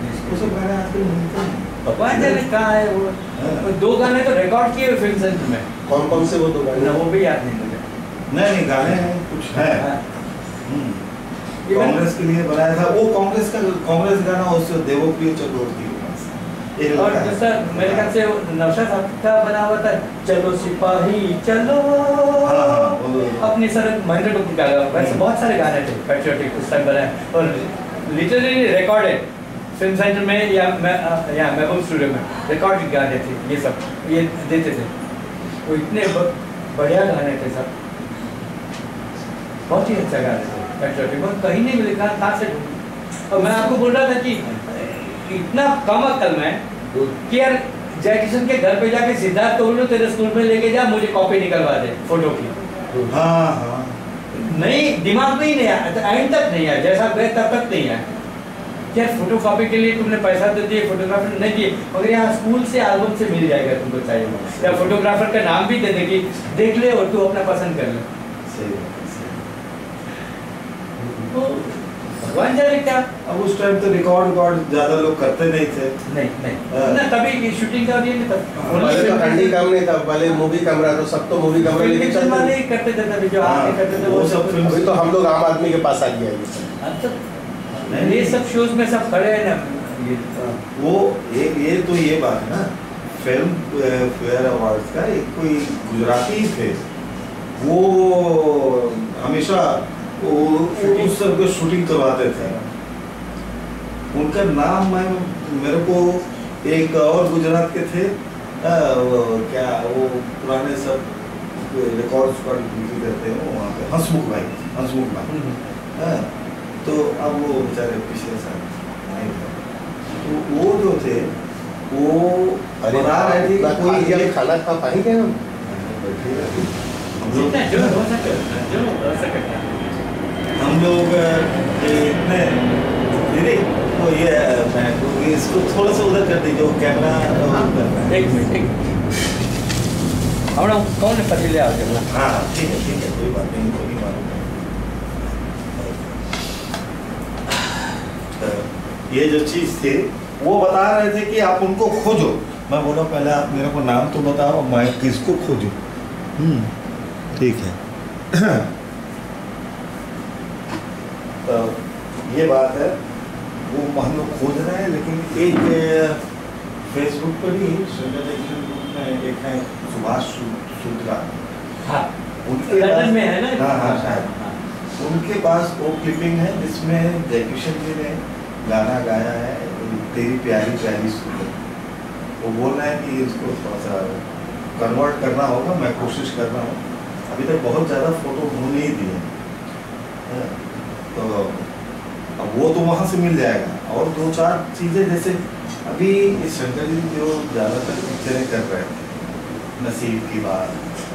भगवान जाने कहाँ है वो। हाँ। दो गाने तो रिकॉर्ड किए फिल्म सेंटर में। कौन कौन से वो दो गाने? ना वो भी याद नहीं मुझे। नहीं नहीं गाने हैं कुछ है। कांग्रेस के लिए बनाया था वो, कांग्रेस का कांग्रेस गाना उससे देवप्रिय चक्रवर्ती और जैसा मेरे ख्याल से नौशाद साहब का बना हुआ था, चलो सिपाही चलो। हाँ, हाँ, अपनी सर महेंद्र कपूर का वैसे बहुत सारे गाने थे पैट्रियोटिक उस टाइम बनाए, और लिटरली रिकॉर्डेड फिल्म सेंटर में या या महबूब स्टूडियो में रिकॉर्डेड गाने थे ये सब, ये देते थे। वो इतने बढ़िया गाने थे सब, बहुत ही अच्छा गाने थे पैट्रियोटिक, और कहीं नहीं मिले, कहाँ से और मैं आपको बोल रहा था कि इतना कम अक्ल में कि यार जयकिशन के घर पे जाके सिद्धार्थ को बोलो तेरे स्कूल में लेके जा, मुझे कॉपी निकलवा दे फोटो की। हाँ हाँ नहीं, दिमाग में ही नहीं आया, एंड तक नहीं आया, जैसा गए तब तक नहीं आया। यार फोटो कॉपी के लिए तुमने पैसा तो दिए, फोटोग्राफर नहीं दिए, मगर यहाँ स्कूल से एल्बम से मिल जाएगा तुमको चाहिए, या फोटोग्राफर का नाम भी दे दे कि देख ले और तू अपना पसंद कर ले। तो भगवान जाने क्या। अब उस टाइम तो रिकॉर्ड रिकॉर्ड ज्यादा लोग करते नहीं थे। नहीं नहीं ना, तभी शूटिंग का नहीं था, पहले तो हंडी कम नहीं था, पहले मूवी कैमरा, तो सब तो मूवी कैमरा लेके चलते वाले करते थे तभी, जो आप करते थे वो सब। अभी तो हम लोग आम आदमी के पास आ गया ये सब, ये सब शोज में सब खड़े हैं ना। ये वो ये ये तो ये बात है ना, फिल्म फेयर अवार्ड्स का एक कोई गुजराती थे, वो हमेशा वो उस सब को शूटिंग करवाते थे। उनका नाम मैं मेरे को एक और गुजरात के थे, आ, वो, क्या वो पुराने सब रिकॉर्ड्स पर करते हैं वहाँ पे, हंसमुख भाई, हंसमुख भाई। तो अब वो बेचारे पिछले साल नहीं थे, तो वो जो थे वो बता रहे थे कि कोई खाना खा पाएंगे हम, हम लोग इतने दीदी वो ये मैं इसको थोड़ा सा उधर कर दीजिए, वो कैमरा एक मिनट, एक हम कौन है पति ले आओ कैमरा। हाँ ठीक है ठीक है, कोई बात नहीं, कोई मालूम नहीं। ये जो चीज़ थी वो बता रहे थे कि आप उनको खोजो। मैं बोला पहले आप मेरे को नाम तो बताओ, मैं किसको खोजूं। हम्म ठीक है। तो ये बात है, वो हम लोग खोज रहे हैं, लेकिन एक फेसबुक पर ही एक है सुभाष सूत्रा, हाँ उनके पास में है ना। हाँ हाँ शायद उनके पास वो क्लिपिंग है जिसमें जयकिशन जी ने गाना गाया है, तेरी प्यारी प्यारी सूरत। वो बोल रहे हैं कि इसको थोड़ा सा कन्वर्ट करना होगा, मैं कोशिश कर रहा हूँ, अभी तक बहुत ज़्यादा फोटो ढूंढ नहीं दिए, तो अब वो तो वहाँ से मिल जाएगा। और दो चार चीज़ें जैसे अभी इस शंकर जी जो ज़्यादातर पिक्चरें कर रहे थे, नसीब की बात,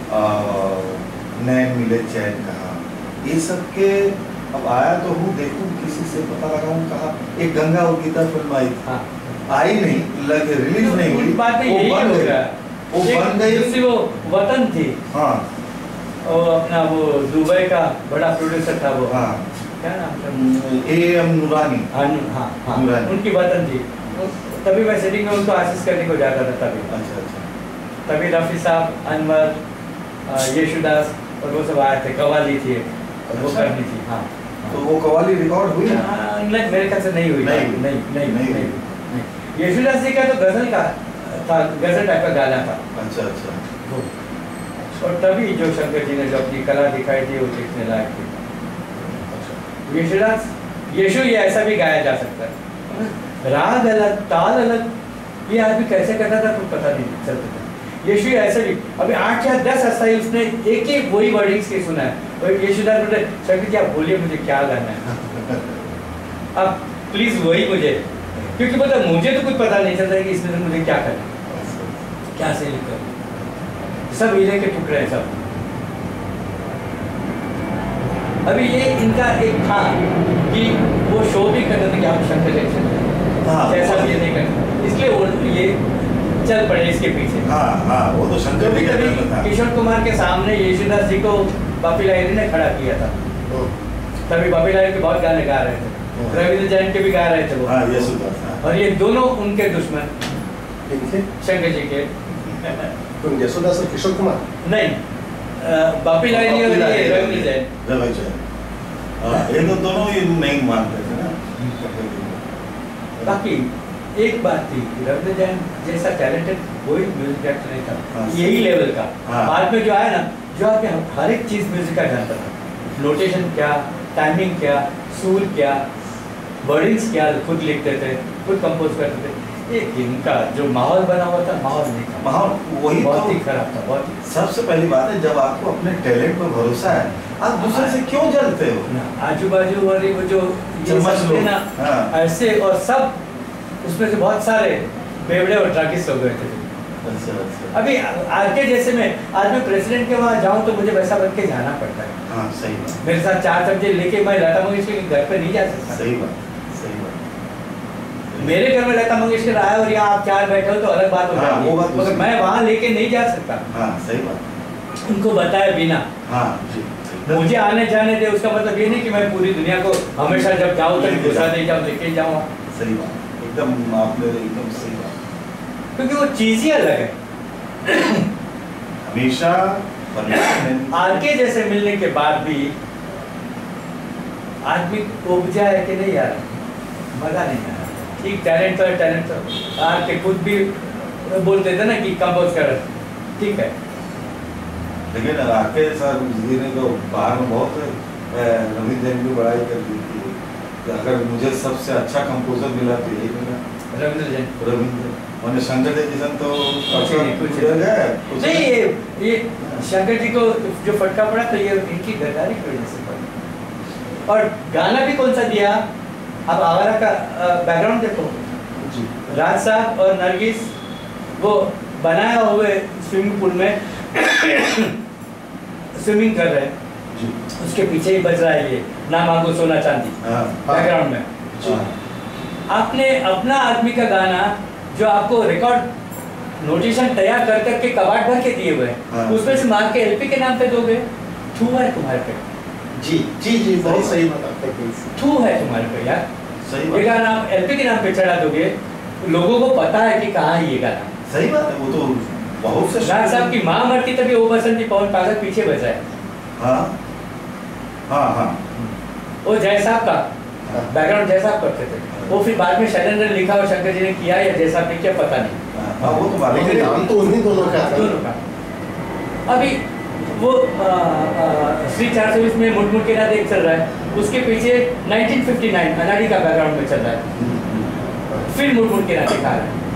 नैन मिले चैन कहाँ, ये सब के अब आया तो हूँ, देखूँ किसी से पता लगाऊँ कहाँ। एक गंगा और गीता फिल्म आई थी, हाँ। आई नहीं, लगे रिलीज नहीं हुई, बात वो बन गई, वो बन गई, वो वतन थी। हाँ और अपना वो दुबई का बड़ा प्रोड्यूसर था वो, हाँ क्या नाम, ए एम नूरानी, हाँ हाँ हाँ, नूरानी। उनकी वतन थी। तभी मैं सेटिंग में उनको आशीष करने को जाता था तभी। अच्छा अच्छा। तभी रफ़ी साहब, अनवर, यशुदास और वो सब आए थे, कवाली थी और वो करनी थी। हाँ तो वो कवाली रिकॉर्ड हुई ना? नहीं, मेरे ख्याल से नहीं हुई। नहीं नहीं नहीं नहीं, नहीं, नहीं। यशुदास जी का तो गजल का था, गजल टाइप का गाना था। अच्छा अच्छा। और तभी जो शंकर जी ने जो अपनी कला दिखाई थी वो देखने लायक थी। यशुदास, यशु ये ऐसा भी गाया जा सकता है, राग अलग, ताल अलग, ये आदमी कैसे करता था कुछ पता नहीं चलता था। यशु ऐसे भी अभी आठ या दस अस्थाई उसने एक ही वही वर्डिंग्स के सुना है, और यशुदास बोले शंकर जी आप बोलिए मुझे क्या गाना है, अब प्लीज वही मुझे, क्योंकि मतलब मुझे तो कुछ पता नहीं चलता कि इसमें से मुझे क्या करना, क्या से लिखकर, सब हीरे के टुकड़े हैं सब। अभी ये इनका एक था कि वो शो भी करते थे कि हम शंकर जंक्शन जैसा भी ये नहीं करते, इसलिए वो ये चल पड़े इसके पीछे। हाँ हाँ, वो तो शंकर कभी कभी किशोर कुमार के सामने यशुदास जी को बापी लाहिरी ने खड़ा किया था, तभी बापी लाहिरी के बहुत गाने गा रहे थे, रविंद्र जैन के भी गा रहे थे वो, हाँ, यशुदास, हाँ। और ये दोनों उनके दुश्मन शंकर जी के। यशुदास और किशोर कुमार नहीं, बापी लाहिरी और ये रविंद्र जैन, रविंद्र जैन, हाँ, ये तो दोनों ही नहीं मानते थे ना। बाकी एक बात थी, रविंद्र जैन जैसा टैलेंटेड कोई म्यूजिक डायरेक्टर नहीं था, यही लेवल का। बाद में जो आया ना, जो आके हर एक चीज म्यूजिक का जानता था, नोटेशन क्या, टाइमिंग क्या, सूर क्या, वर्डिंग्स क्या, खुद लिखते थे, खुद कंपोज करते थे। एक इनका जो माहौल बना हुआ था, माहौल नहीं था, माहौल वही बहुत तो ही खराब था, बहुत ही। सबसे पहली बात है, जब आपको अपने टैलेंट पर भरोसा है, आप दूसरे से क्यों जलते हो? आजू बाजू वाले वो जो ये चम्मच सब थे लोग, ना, हाँ। ऐसे, और सब उसमें से बहुत सारे बेवड़े और ड्रगिस्ट हो गए थे। अच्छा अच्छा। अभी आके जैसे मैं आज मैं प्रेसिडेंट के वहाँ जाऊँ तो मुझे वैसा बन के जाना पड़ता है। हाँ सही बात। मेरे साथ चार सब्जी लेके मैं लता मंगेशकर के घर पे नहीं जा सकता। सही बात, सही बात। मेरे घर में लता मंगेशकर आया और यहाँ आप चार बैठे हो तो अलग बात हो हाँ, जाती वो बात है, मगर मैं वहाँ लेके नहीं जा सकता। हाँ सही बात। उनको बताए बिना। हाँ जी। मुझे आने जाने दे, उसका मतलब ये नहीं कि मैं पूरी दुनिया को हमेशा जब जाऊँ तो घुसा दे जाऊँ, लेके जाऊँ। सही बात, एकदम आपने एकदम सही बात। क्योंकि वो चीज ही अलग है। हमेशा आके जैसे मिलने के बाद भी आदमी उपजा है कि नहीं यार, मजा नहीं आ रहा। ठीक टैलेंट तो है, टैलेंट तो आके खुद भी बोलते थे ना कि कंपोज कर, ठीक है। लेकिन आके सर जी ने तो बाहर में बहुत रविंद्र जैन की बड़ाई कर दी थी कि अगर मुझे सबसे अच्छा कंपोजर मिला तो यही मिला, रविंद्र जैन। रविंद्र और शंकर जैकिशन तो कुछ नहीं, ये ये शंकर जी को जो फटका पड़ा तो ये इनकी गद्दारी की वजह से पड़ा। और गाना भी कौन सा दिया, अब आवारा का बैकग्राउंड देखो जी, राज साहब और नरगिस वो बनाया हुए स्विमिंग पूल में स्विमिंग कर रहे हैं जी, उसके पीछे ही बज रहा है ये ना मांगो सोना चांदी बैकग्राउंड में जी। आपने अपना आदमी का गाना जो आपको रिकॉर्ड नोटेशन तैयार कर करके कबाड़ भर के दिए हुए हैं, उसमें से मार के एलपी के नाम पे दोगे, थू है तुम्हारे पे। जी जी जी बहुत सही बात आपने कही, थू है तुम्हारे पे यार। सही ये गाना आप एलपी के नाम पे चढ़ा दोगे, लोगों को पता है कि कहाँ है ये गाना। सही बात है, वो तो बहुत से राज साहब की माँ मरती तभी वो बसंती पवन पागल पीछे बजा है। हाँ हाँ हाँ, वो जय साहब का बैकग्राउंड जय साहब करते थे, वो फिर बाद में शैलेंद्र ने लिखा और शंकर जी ने किया या जय साहब ने किया पता नहीं। हाँ, वो तो बात लेकिन नाम तो उन्हीं दोनों का था। दोनों का। अभी वो आ, आ, श्री चार सौ बीस में मुड़ मुड़ के ना देख चल रहा है, उसके पीछे नाइनटीन फिफ्टी नाइन अनाड़ी का बैकग्राउंड में चल रहा है, फिर मुड़ मुड़ के ना दिखा रहा है।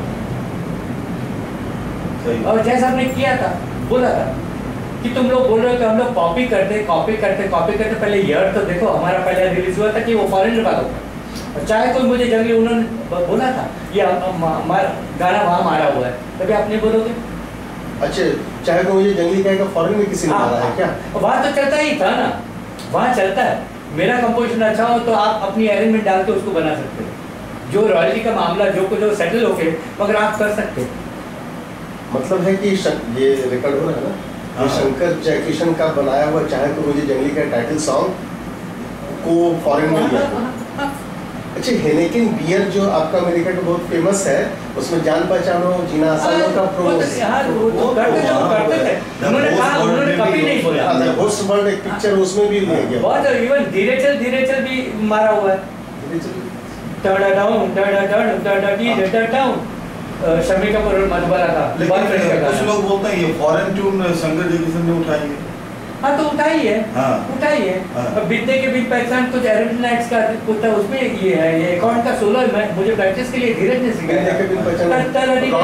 और जय साहब ने किया था, बोला था कि तुम लोग बोल रहे हो कि हम लोग कॉपी करते कॉपी करते कॉपी करते, पहले ईयर तो देखो, हमारा पहले रिलीज हुआ था कि वो फॉरेन वालों का, और चाहे कोई मुझे जंगली उन्होंने बोला था ये हमारा गाना वहाँ मारा हुआ है, तभी आप नहीं बोलोगे। अच्छा, चाहे कोई मुझे जंगली कहेगा फॉरेन में किसी ने मारा है क्या? वहाँ तो चलता ही था ना, वहाँ चलता है। मेरा कंपोजिशन अच्छा हो तो आप अपनी अरेंजमेंट डाल के उसको बना सकते हो, जो रॉयल्टी का मामला जो कुछ जो सेटल होके, मगर आप कर सकते हो। मतलब है कि ये रिकॉर्ड हो रहा है ना, ये शंकर जयकिशन का बनाया हुआ चाहे तो मुझे जंगली का टाइटल सॉन्ग को फॉरेन में लिया। अच्छा, हेनेकिन बियर जो आपका अमेरिका का बहुत फेमस है, उसमें जान पहचानो जीना आसानो का प्रोमोस यार वो तो करते थे, करते थे। उन्होंने कहा, उन्होंने कभी नहीं बोला। द होस्ट वर्ल्ड एक पिक्चर उसमें भी लिया गया। बहुत इवन धीरे चल धीरे चल भी मारा हुआ है। टाडा डाउन टाडा डाउन टाडा डी टाडा डाउन शमी कपूर और मधुबाला का। लेकिन कुछ लोग बोलते हैं ये फॉरेन ट्यून शंकर जयकिशन ने उठाई है। हाँ तो उठाई है, हाँ। उठाई है। हाँ। अब बिद्दे के बीच पहचान कुछ एरन नाइट्स का कुछ उसमें ये है, ये अकाउंट का सोलो है, मैं मुझे प्रैक्टिस के लिए धीरज ने सिखाया। बिद्दे के बीच पहचान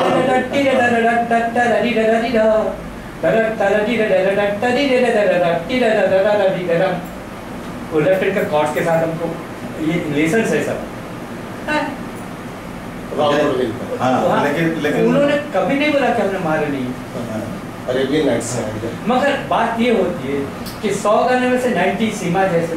वो लेफ्ट हैंड का कॉर्ड्स के साथ हमको ये लेसन्स है सब। हाँ, लेकिन लेकिन उन्होंने कभी नहीं बोला कि हमने मारे नहीं। अरेबियन नाइट्स है। मगर बात ये होती है कि सौ गाने में से नब्बे सीमा जैसे,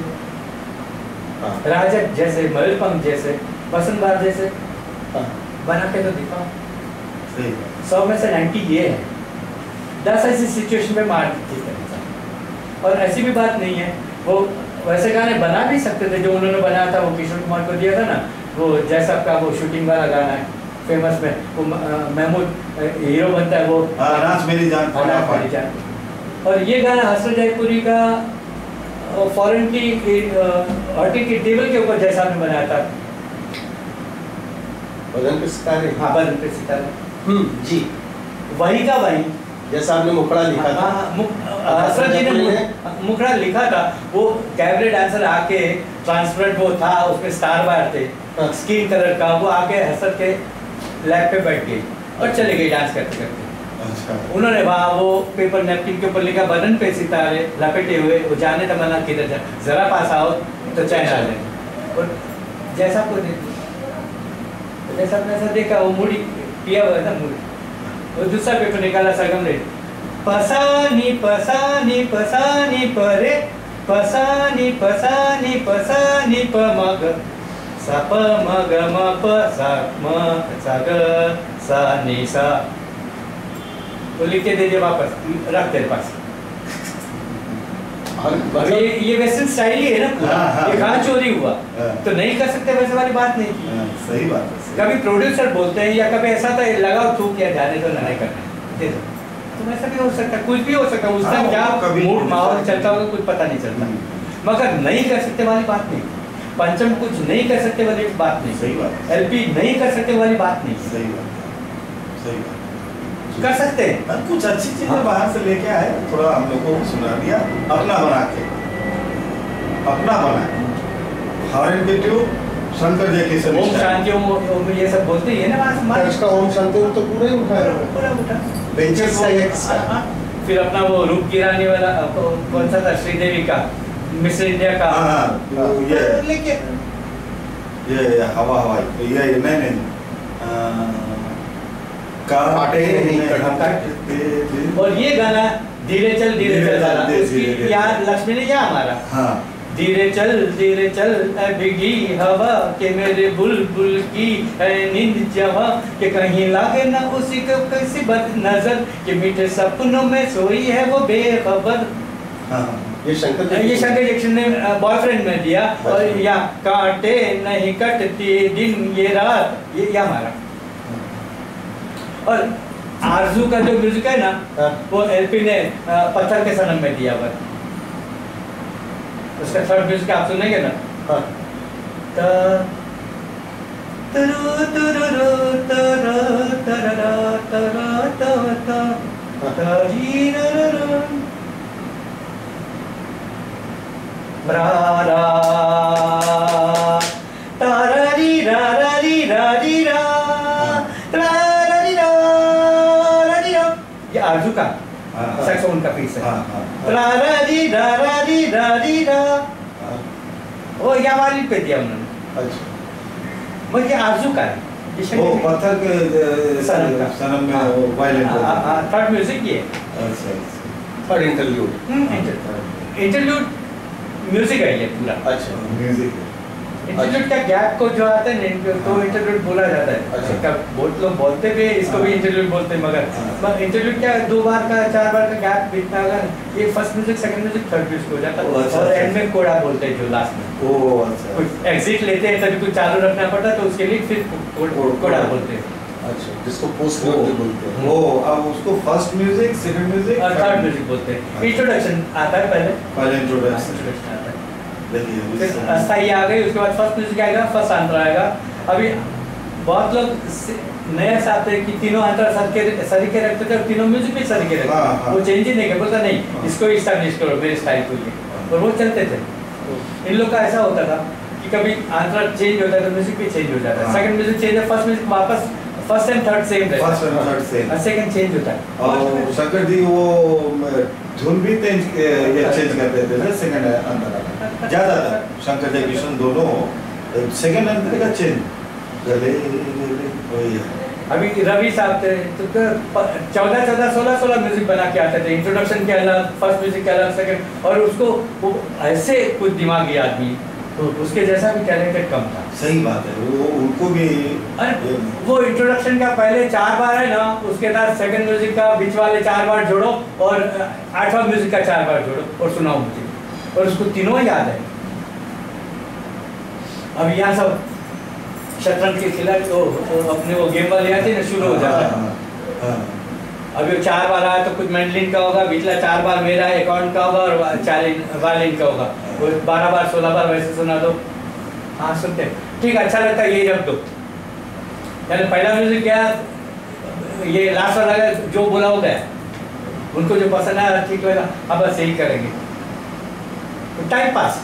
राजक जैसे, मयूरपंख जैसे, बसंतबार जैसे बना के तो दिखाओ। सौ में से नब्बे ये है, दस ऐसी सिचुएशन में मार दी थी। और ऐसी भी बात नहीं है, वो वैसे गाने बना भी सकते थे जो उन्होंने बनाया था, वो किशोर कुमार को दिया था ना, वो जैसा का वो शूटिंग वाला गाना है फेमस में, वो महमूद हीरो बनता है, वो नाच मेरी जान नाच मेरी जान। और ये गाना हसन जयपुरी का फॉरेन की हॉटेल की टेबल के ऊपर जैसा ने बनाया था, बदन पे सितारे। हाँ, बदन पे सितारे। हम्म जी, वही का वही जैसा आपने मुखड़ा लिखा था। हसन जी ने मुखड़ा लिखा था, वो कैबरे डांसर आके ट्रांसपेरेंट वो था, उसमें स्टार बार थे, स्किन कलर का, वो आके हसन के लैब पे बैठ गई और चले गए डांस करते करते। अच्छा। उन्होंने वहाँ वो पेपर नैपकिन के ऊपर लिखा बदन पे सितारे लपेटे हुए, वो जाने का मना किधर जा, जरा पास आओ तो चैन आ जाए। और जैसा को तो जैसा वैसा देखा, वो मुड़ी किया हुआ था मुड़ी, वो दूसरा पेपर निकाला सरगम ने, पसानी पसानी पसानी परे पसानी पसानी पसानी प मग सा प मग म प सा म सा ग सा नि सा, तो लिख के दे दे वापस, रख तेरे पास। अब ये ये वेस्टर्न स्टाइल ही है ना पूरा, हाँ, हाँ, ये कहाँ चोरी हुआ? हाँ। तो नहीं कर सकते, वैसे वाली बात नहीं थी। हाँ, सही बात है। कभी प्रोड्यूसर बोलते हैं या कभी ऐसा था लगाओ थूक या जाने तो नहीं करना, दे दो। तो ऐसा भी हो सकता है, कुछ भी हो सकता है, उस टाइम क्या मूड माहौल चलता होगा कुछ पता नहीं चलता, मगर नहीं कर सकते वाली बात नहीं। पंचम कुछ नहीं कर सकते वाली बात नहीं, सही बात। एलपी नहीं कर सकते वाली बात नहीं, सही बात, सही बात। कर सकते हैं। कुछ अच्छी चीजें बाहर से लेके आए, थोड़ा हम लोगों को सुना दिया, अपना बना के, अपना बना हॉरन वीडियो शंकर जयकिशन ओम शांति ओम ओम ये सब बोलते ही है ना वहाँ इसका ओम शांति ओम तो पूरा ही उठाया हुआ है। पूरा उठा। बेंचेस का एक हाँ, फिर अपना वो रूप गिराने वाला कौन सा था, श्रीदेवी का मिस इंडिया का, हाँ, वो ये लेके ये हवा हवा ये नहीं नहीं काटे नहीं कटते। और ये गाना धीरे चल धीरे धीरे चल चल, गाना, धीरे उसकी चल, यहाँ लक्ष्मी ने यहाँ हमारा हाँ धीरे चल धीरे चल भीगी हवा के मेरे बुलबुल की है नींद जवा, के कहीं लागे ना उसी को कैसी बद नजर, के मीठे सपनों में सोई है वो बेखबर। हाँ ये शंकर ये शंकर जैकिशन ने बॉयफ्रेंड में दिया। और या काटे नहीं कटती दिन ये रात, ये ये हमारा। और आरजू का जो म्यूजिक है ना, वो एलपी ने पत्थर के सनम में दिया हुआ है। उसका थर्ड म्यूजिक आप सुनेंगे ना, हाँ। ता तुरु तुरुरु तुरु तुरुरु तुरु तुरु तुरु तरीररु रारा तारारी रारारी रारीरा तारारी रारीरा, ये आरजू का सैक्सोफोन का पीस है। रारारी रारारी रारीरा, वो या वाली पे दिया उन्होंने। अच्छा, मगर ये आरजू का है, वो पत्थर के सनम का सनम में वो वायलिन हाँ, थर्ड म्यूजिक ये। अच्छा और इंटरल्यूड। इंटरल्यूड म्यूजिक है ये पूरा। अच्छा, म्यूजिक इंटरल्यूड का गैप को जो आता है ना, तो इंटरल्यूड बोला जाता है। अच्छा। अच्छा, बहुत लोग बोलते भी हैं, इसको भी इंटरल्यूड बोलते हैं, मगर इंटरल्यूड क्या दो बार का चार बार का गैप बीतना, अगर ये first music second music third music हो जाता है। अच्छा, और अच्छा। एंड में कोड़ा बोलते हैं जो लास्ट में, ओ अच्छा कुछ एग्जिट लेते हैं तभी कुछ चालू रखना पड़ता है, तो उसके लिए फिर कोड- कोड़ा बोलते हैं। अच्छा, जिसको पोस्ट वो बोलते हैं। वो अब उसको फर्स्ट म्यूजिक सेकंड म्यूजिक और थर्ड म्यूजिक बोलते हैं। इंट्रोडक्शन आता है पहले, पहले इंट्रोडक्शन इंट्रोडक्शन आता है, देखिए फिर उस- अस्थाई आ गई, उसके बाद फर्स्ट म्यूजिक आएगा, फर्स्ट आंतर आएगा। अभी बहुत लोग से- नए साथ हैं कि तीनों आंतर सर के सरी के रखते थे और तीनों म्यूजिक भी सरी के रखते हाँ, थे, हाँ। वो चेंज ही नहीं किया, बोलता नहीं हाँ। इसको इस्टेब्लिश करो मेरे स्टाइल को ये, और वो चलते थे। इन लोग का ऐसा होता था कि कभी आंतर चेंज होता है तो म्यूजिक भी चेंज हो जाता है। हाँ। सेकंड म्यूजिक चेंज है, फर्स्ट म्यूजिक वापस फर्स्ट एंड थर्ड सेम रहता फर्स्ट एंड थर्ड सेम। है, सेकंड चेंज होता है। और शंकर जी वो धुन भी चेंज ये चेंज कर देते थे सेकंड अंतर ज्यादातर शंकर जयकिशन दोनों सेकंड अंतर का चेंज गले गले वही है। अभी रवि साहब थे तो चौदह चौदह सोलह सोलह म्यूजिक बना के आते थे, इंट्रोडक्शन के अलग, फर्स्ट म्यूजिक के अलग, सेकंड, और उसको वो ऐसे कुछ दिमागी आदमी, तो उसके जैसा भी टैलेंटेड कम था। सही बात है, वो उनको भी अरे वो इंट्रोडक्शन का पहले चार बार है ना, उसके बाद सेकंड म्यूजिक का बीच वाले चार बार जोड़ो और आठवां म्यूजिक का चार बार जोड़ो और सुनाओ मुझे, और उसको तीनों याद है। अब यहाँ सब शतरंज के खिलाड़ी तो, तो अपने वो गेम वाले आते ना, शुरू हो जाता है। अभी वो चार बार आया तो कुछ मैंडलिन का होगा, पिछला चार बार मेरा अकाउंट का होगा और चालीन वायलिन का होगा, वो बारह बार सोलह बार वैसे सुना दो। हाँ सुनते हैं, ठीक अच्छा लगता है, ये रख दो। यानी पहला म्यूजिक क्या, ये लास्ट वाला जो बोला हो गया, उनको जो पसंद आया ठीक लगा, अब बस यही करेंगे, तो टाइम पास।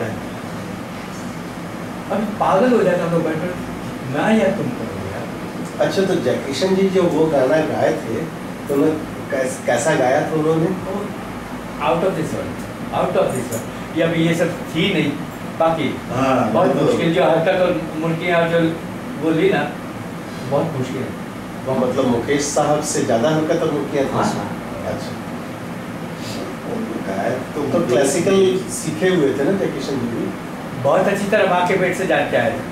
अभी पागल हो जाता हम लोग बैठे, मैं या तुम करो यार, अच्छा, तो जयकिशन जी जो वो गाना गाए थे तो मैं कैस, कैसा गाया था उन्होंने? Out of this world, out of this world. ये अभी ये सब थी नहीं, बाकी हाँ, बहुत तो- मुश्किल जो हरकत और मुर्गियाँ जो बोली ना, बहुत मुश्किल है। वो मतलब मुकेश साहब से ज्यादा हरकत और मुर्गियाँ थी हाँ, उसमें? अच्छा, गाए तो, तो क्लासिकल सीखे हुए थे ना जयकिशन जी भी? बहुत अच्छी तरह माँ के पेट से जान के आए।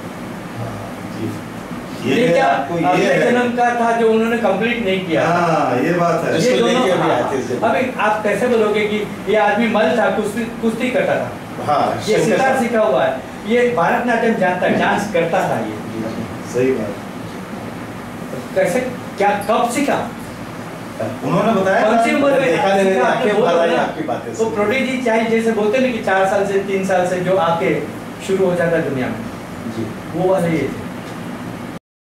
ये ये क्या आपको ये अगले है। जन्म का था जो उन्होंने कंप्लीट नहीं किया। हाँ, ये बात है। जिस- ये जिसको दोनों लेके अभी हाँ, आए थे इस जन्म। अब एक आप कैसे बोलोगे कि ये आदमी मल था, कुश्ती कुश्ती करता था, हाँ, ये शंकर सितार साहब। सीखा हुआ है, ये भारतनाट्यम जानता है, डांस करता था ये। सही बात। कैसे क्या कब सीखा? उन्होंने बताया कौन ना, सी उम्र में देखा सीखा? नहीं, आपने आंखें बोला भर आई ना, आपकी बातें वो सुन। प्रोडिजी चाइल्ड जैसे बोलते हैं ना कि चार साल से तीन साल से जो आके शुरू हो जाता है दुनिया में, जी, वो वाले ये थे।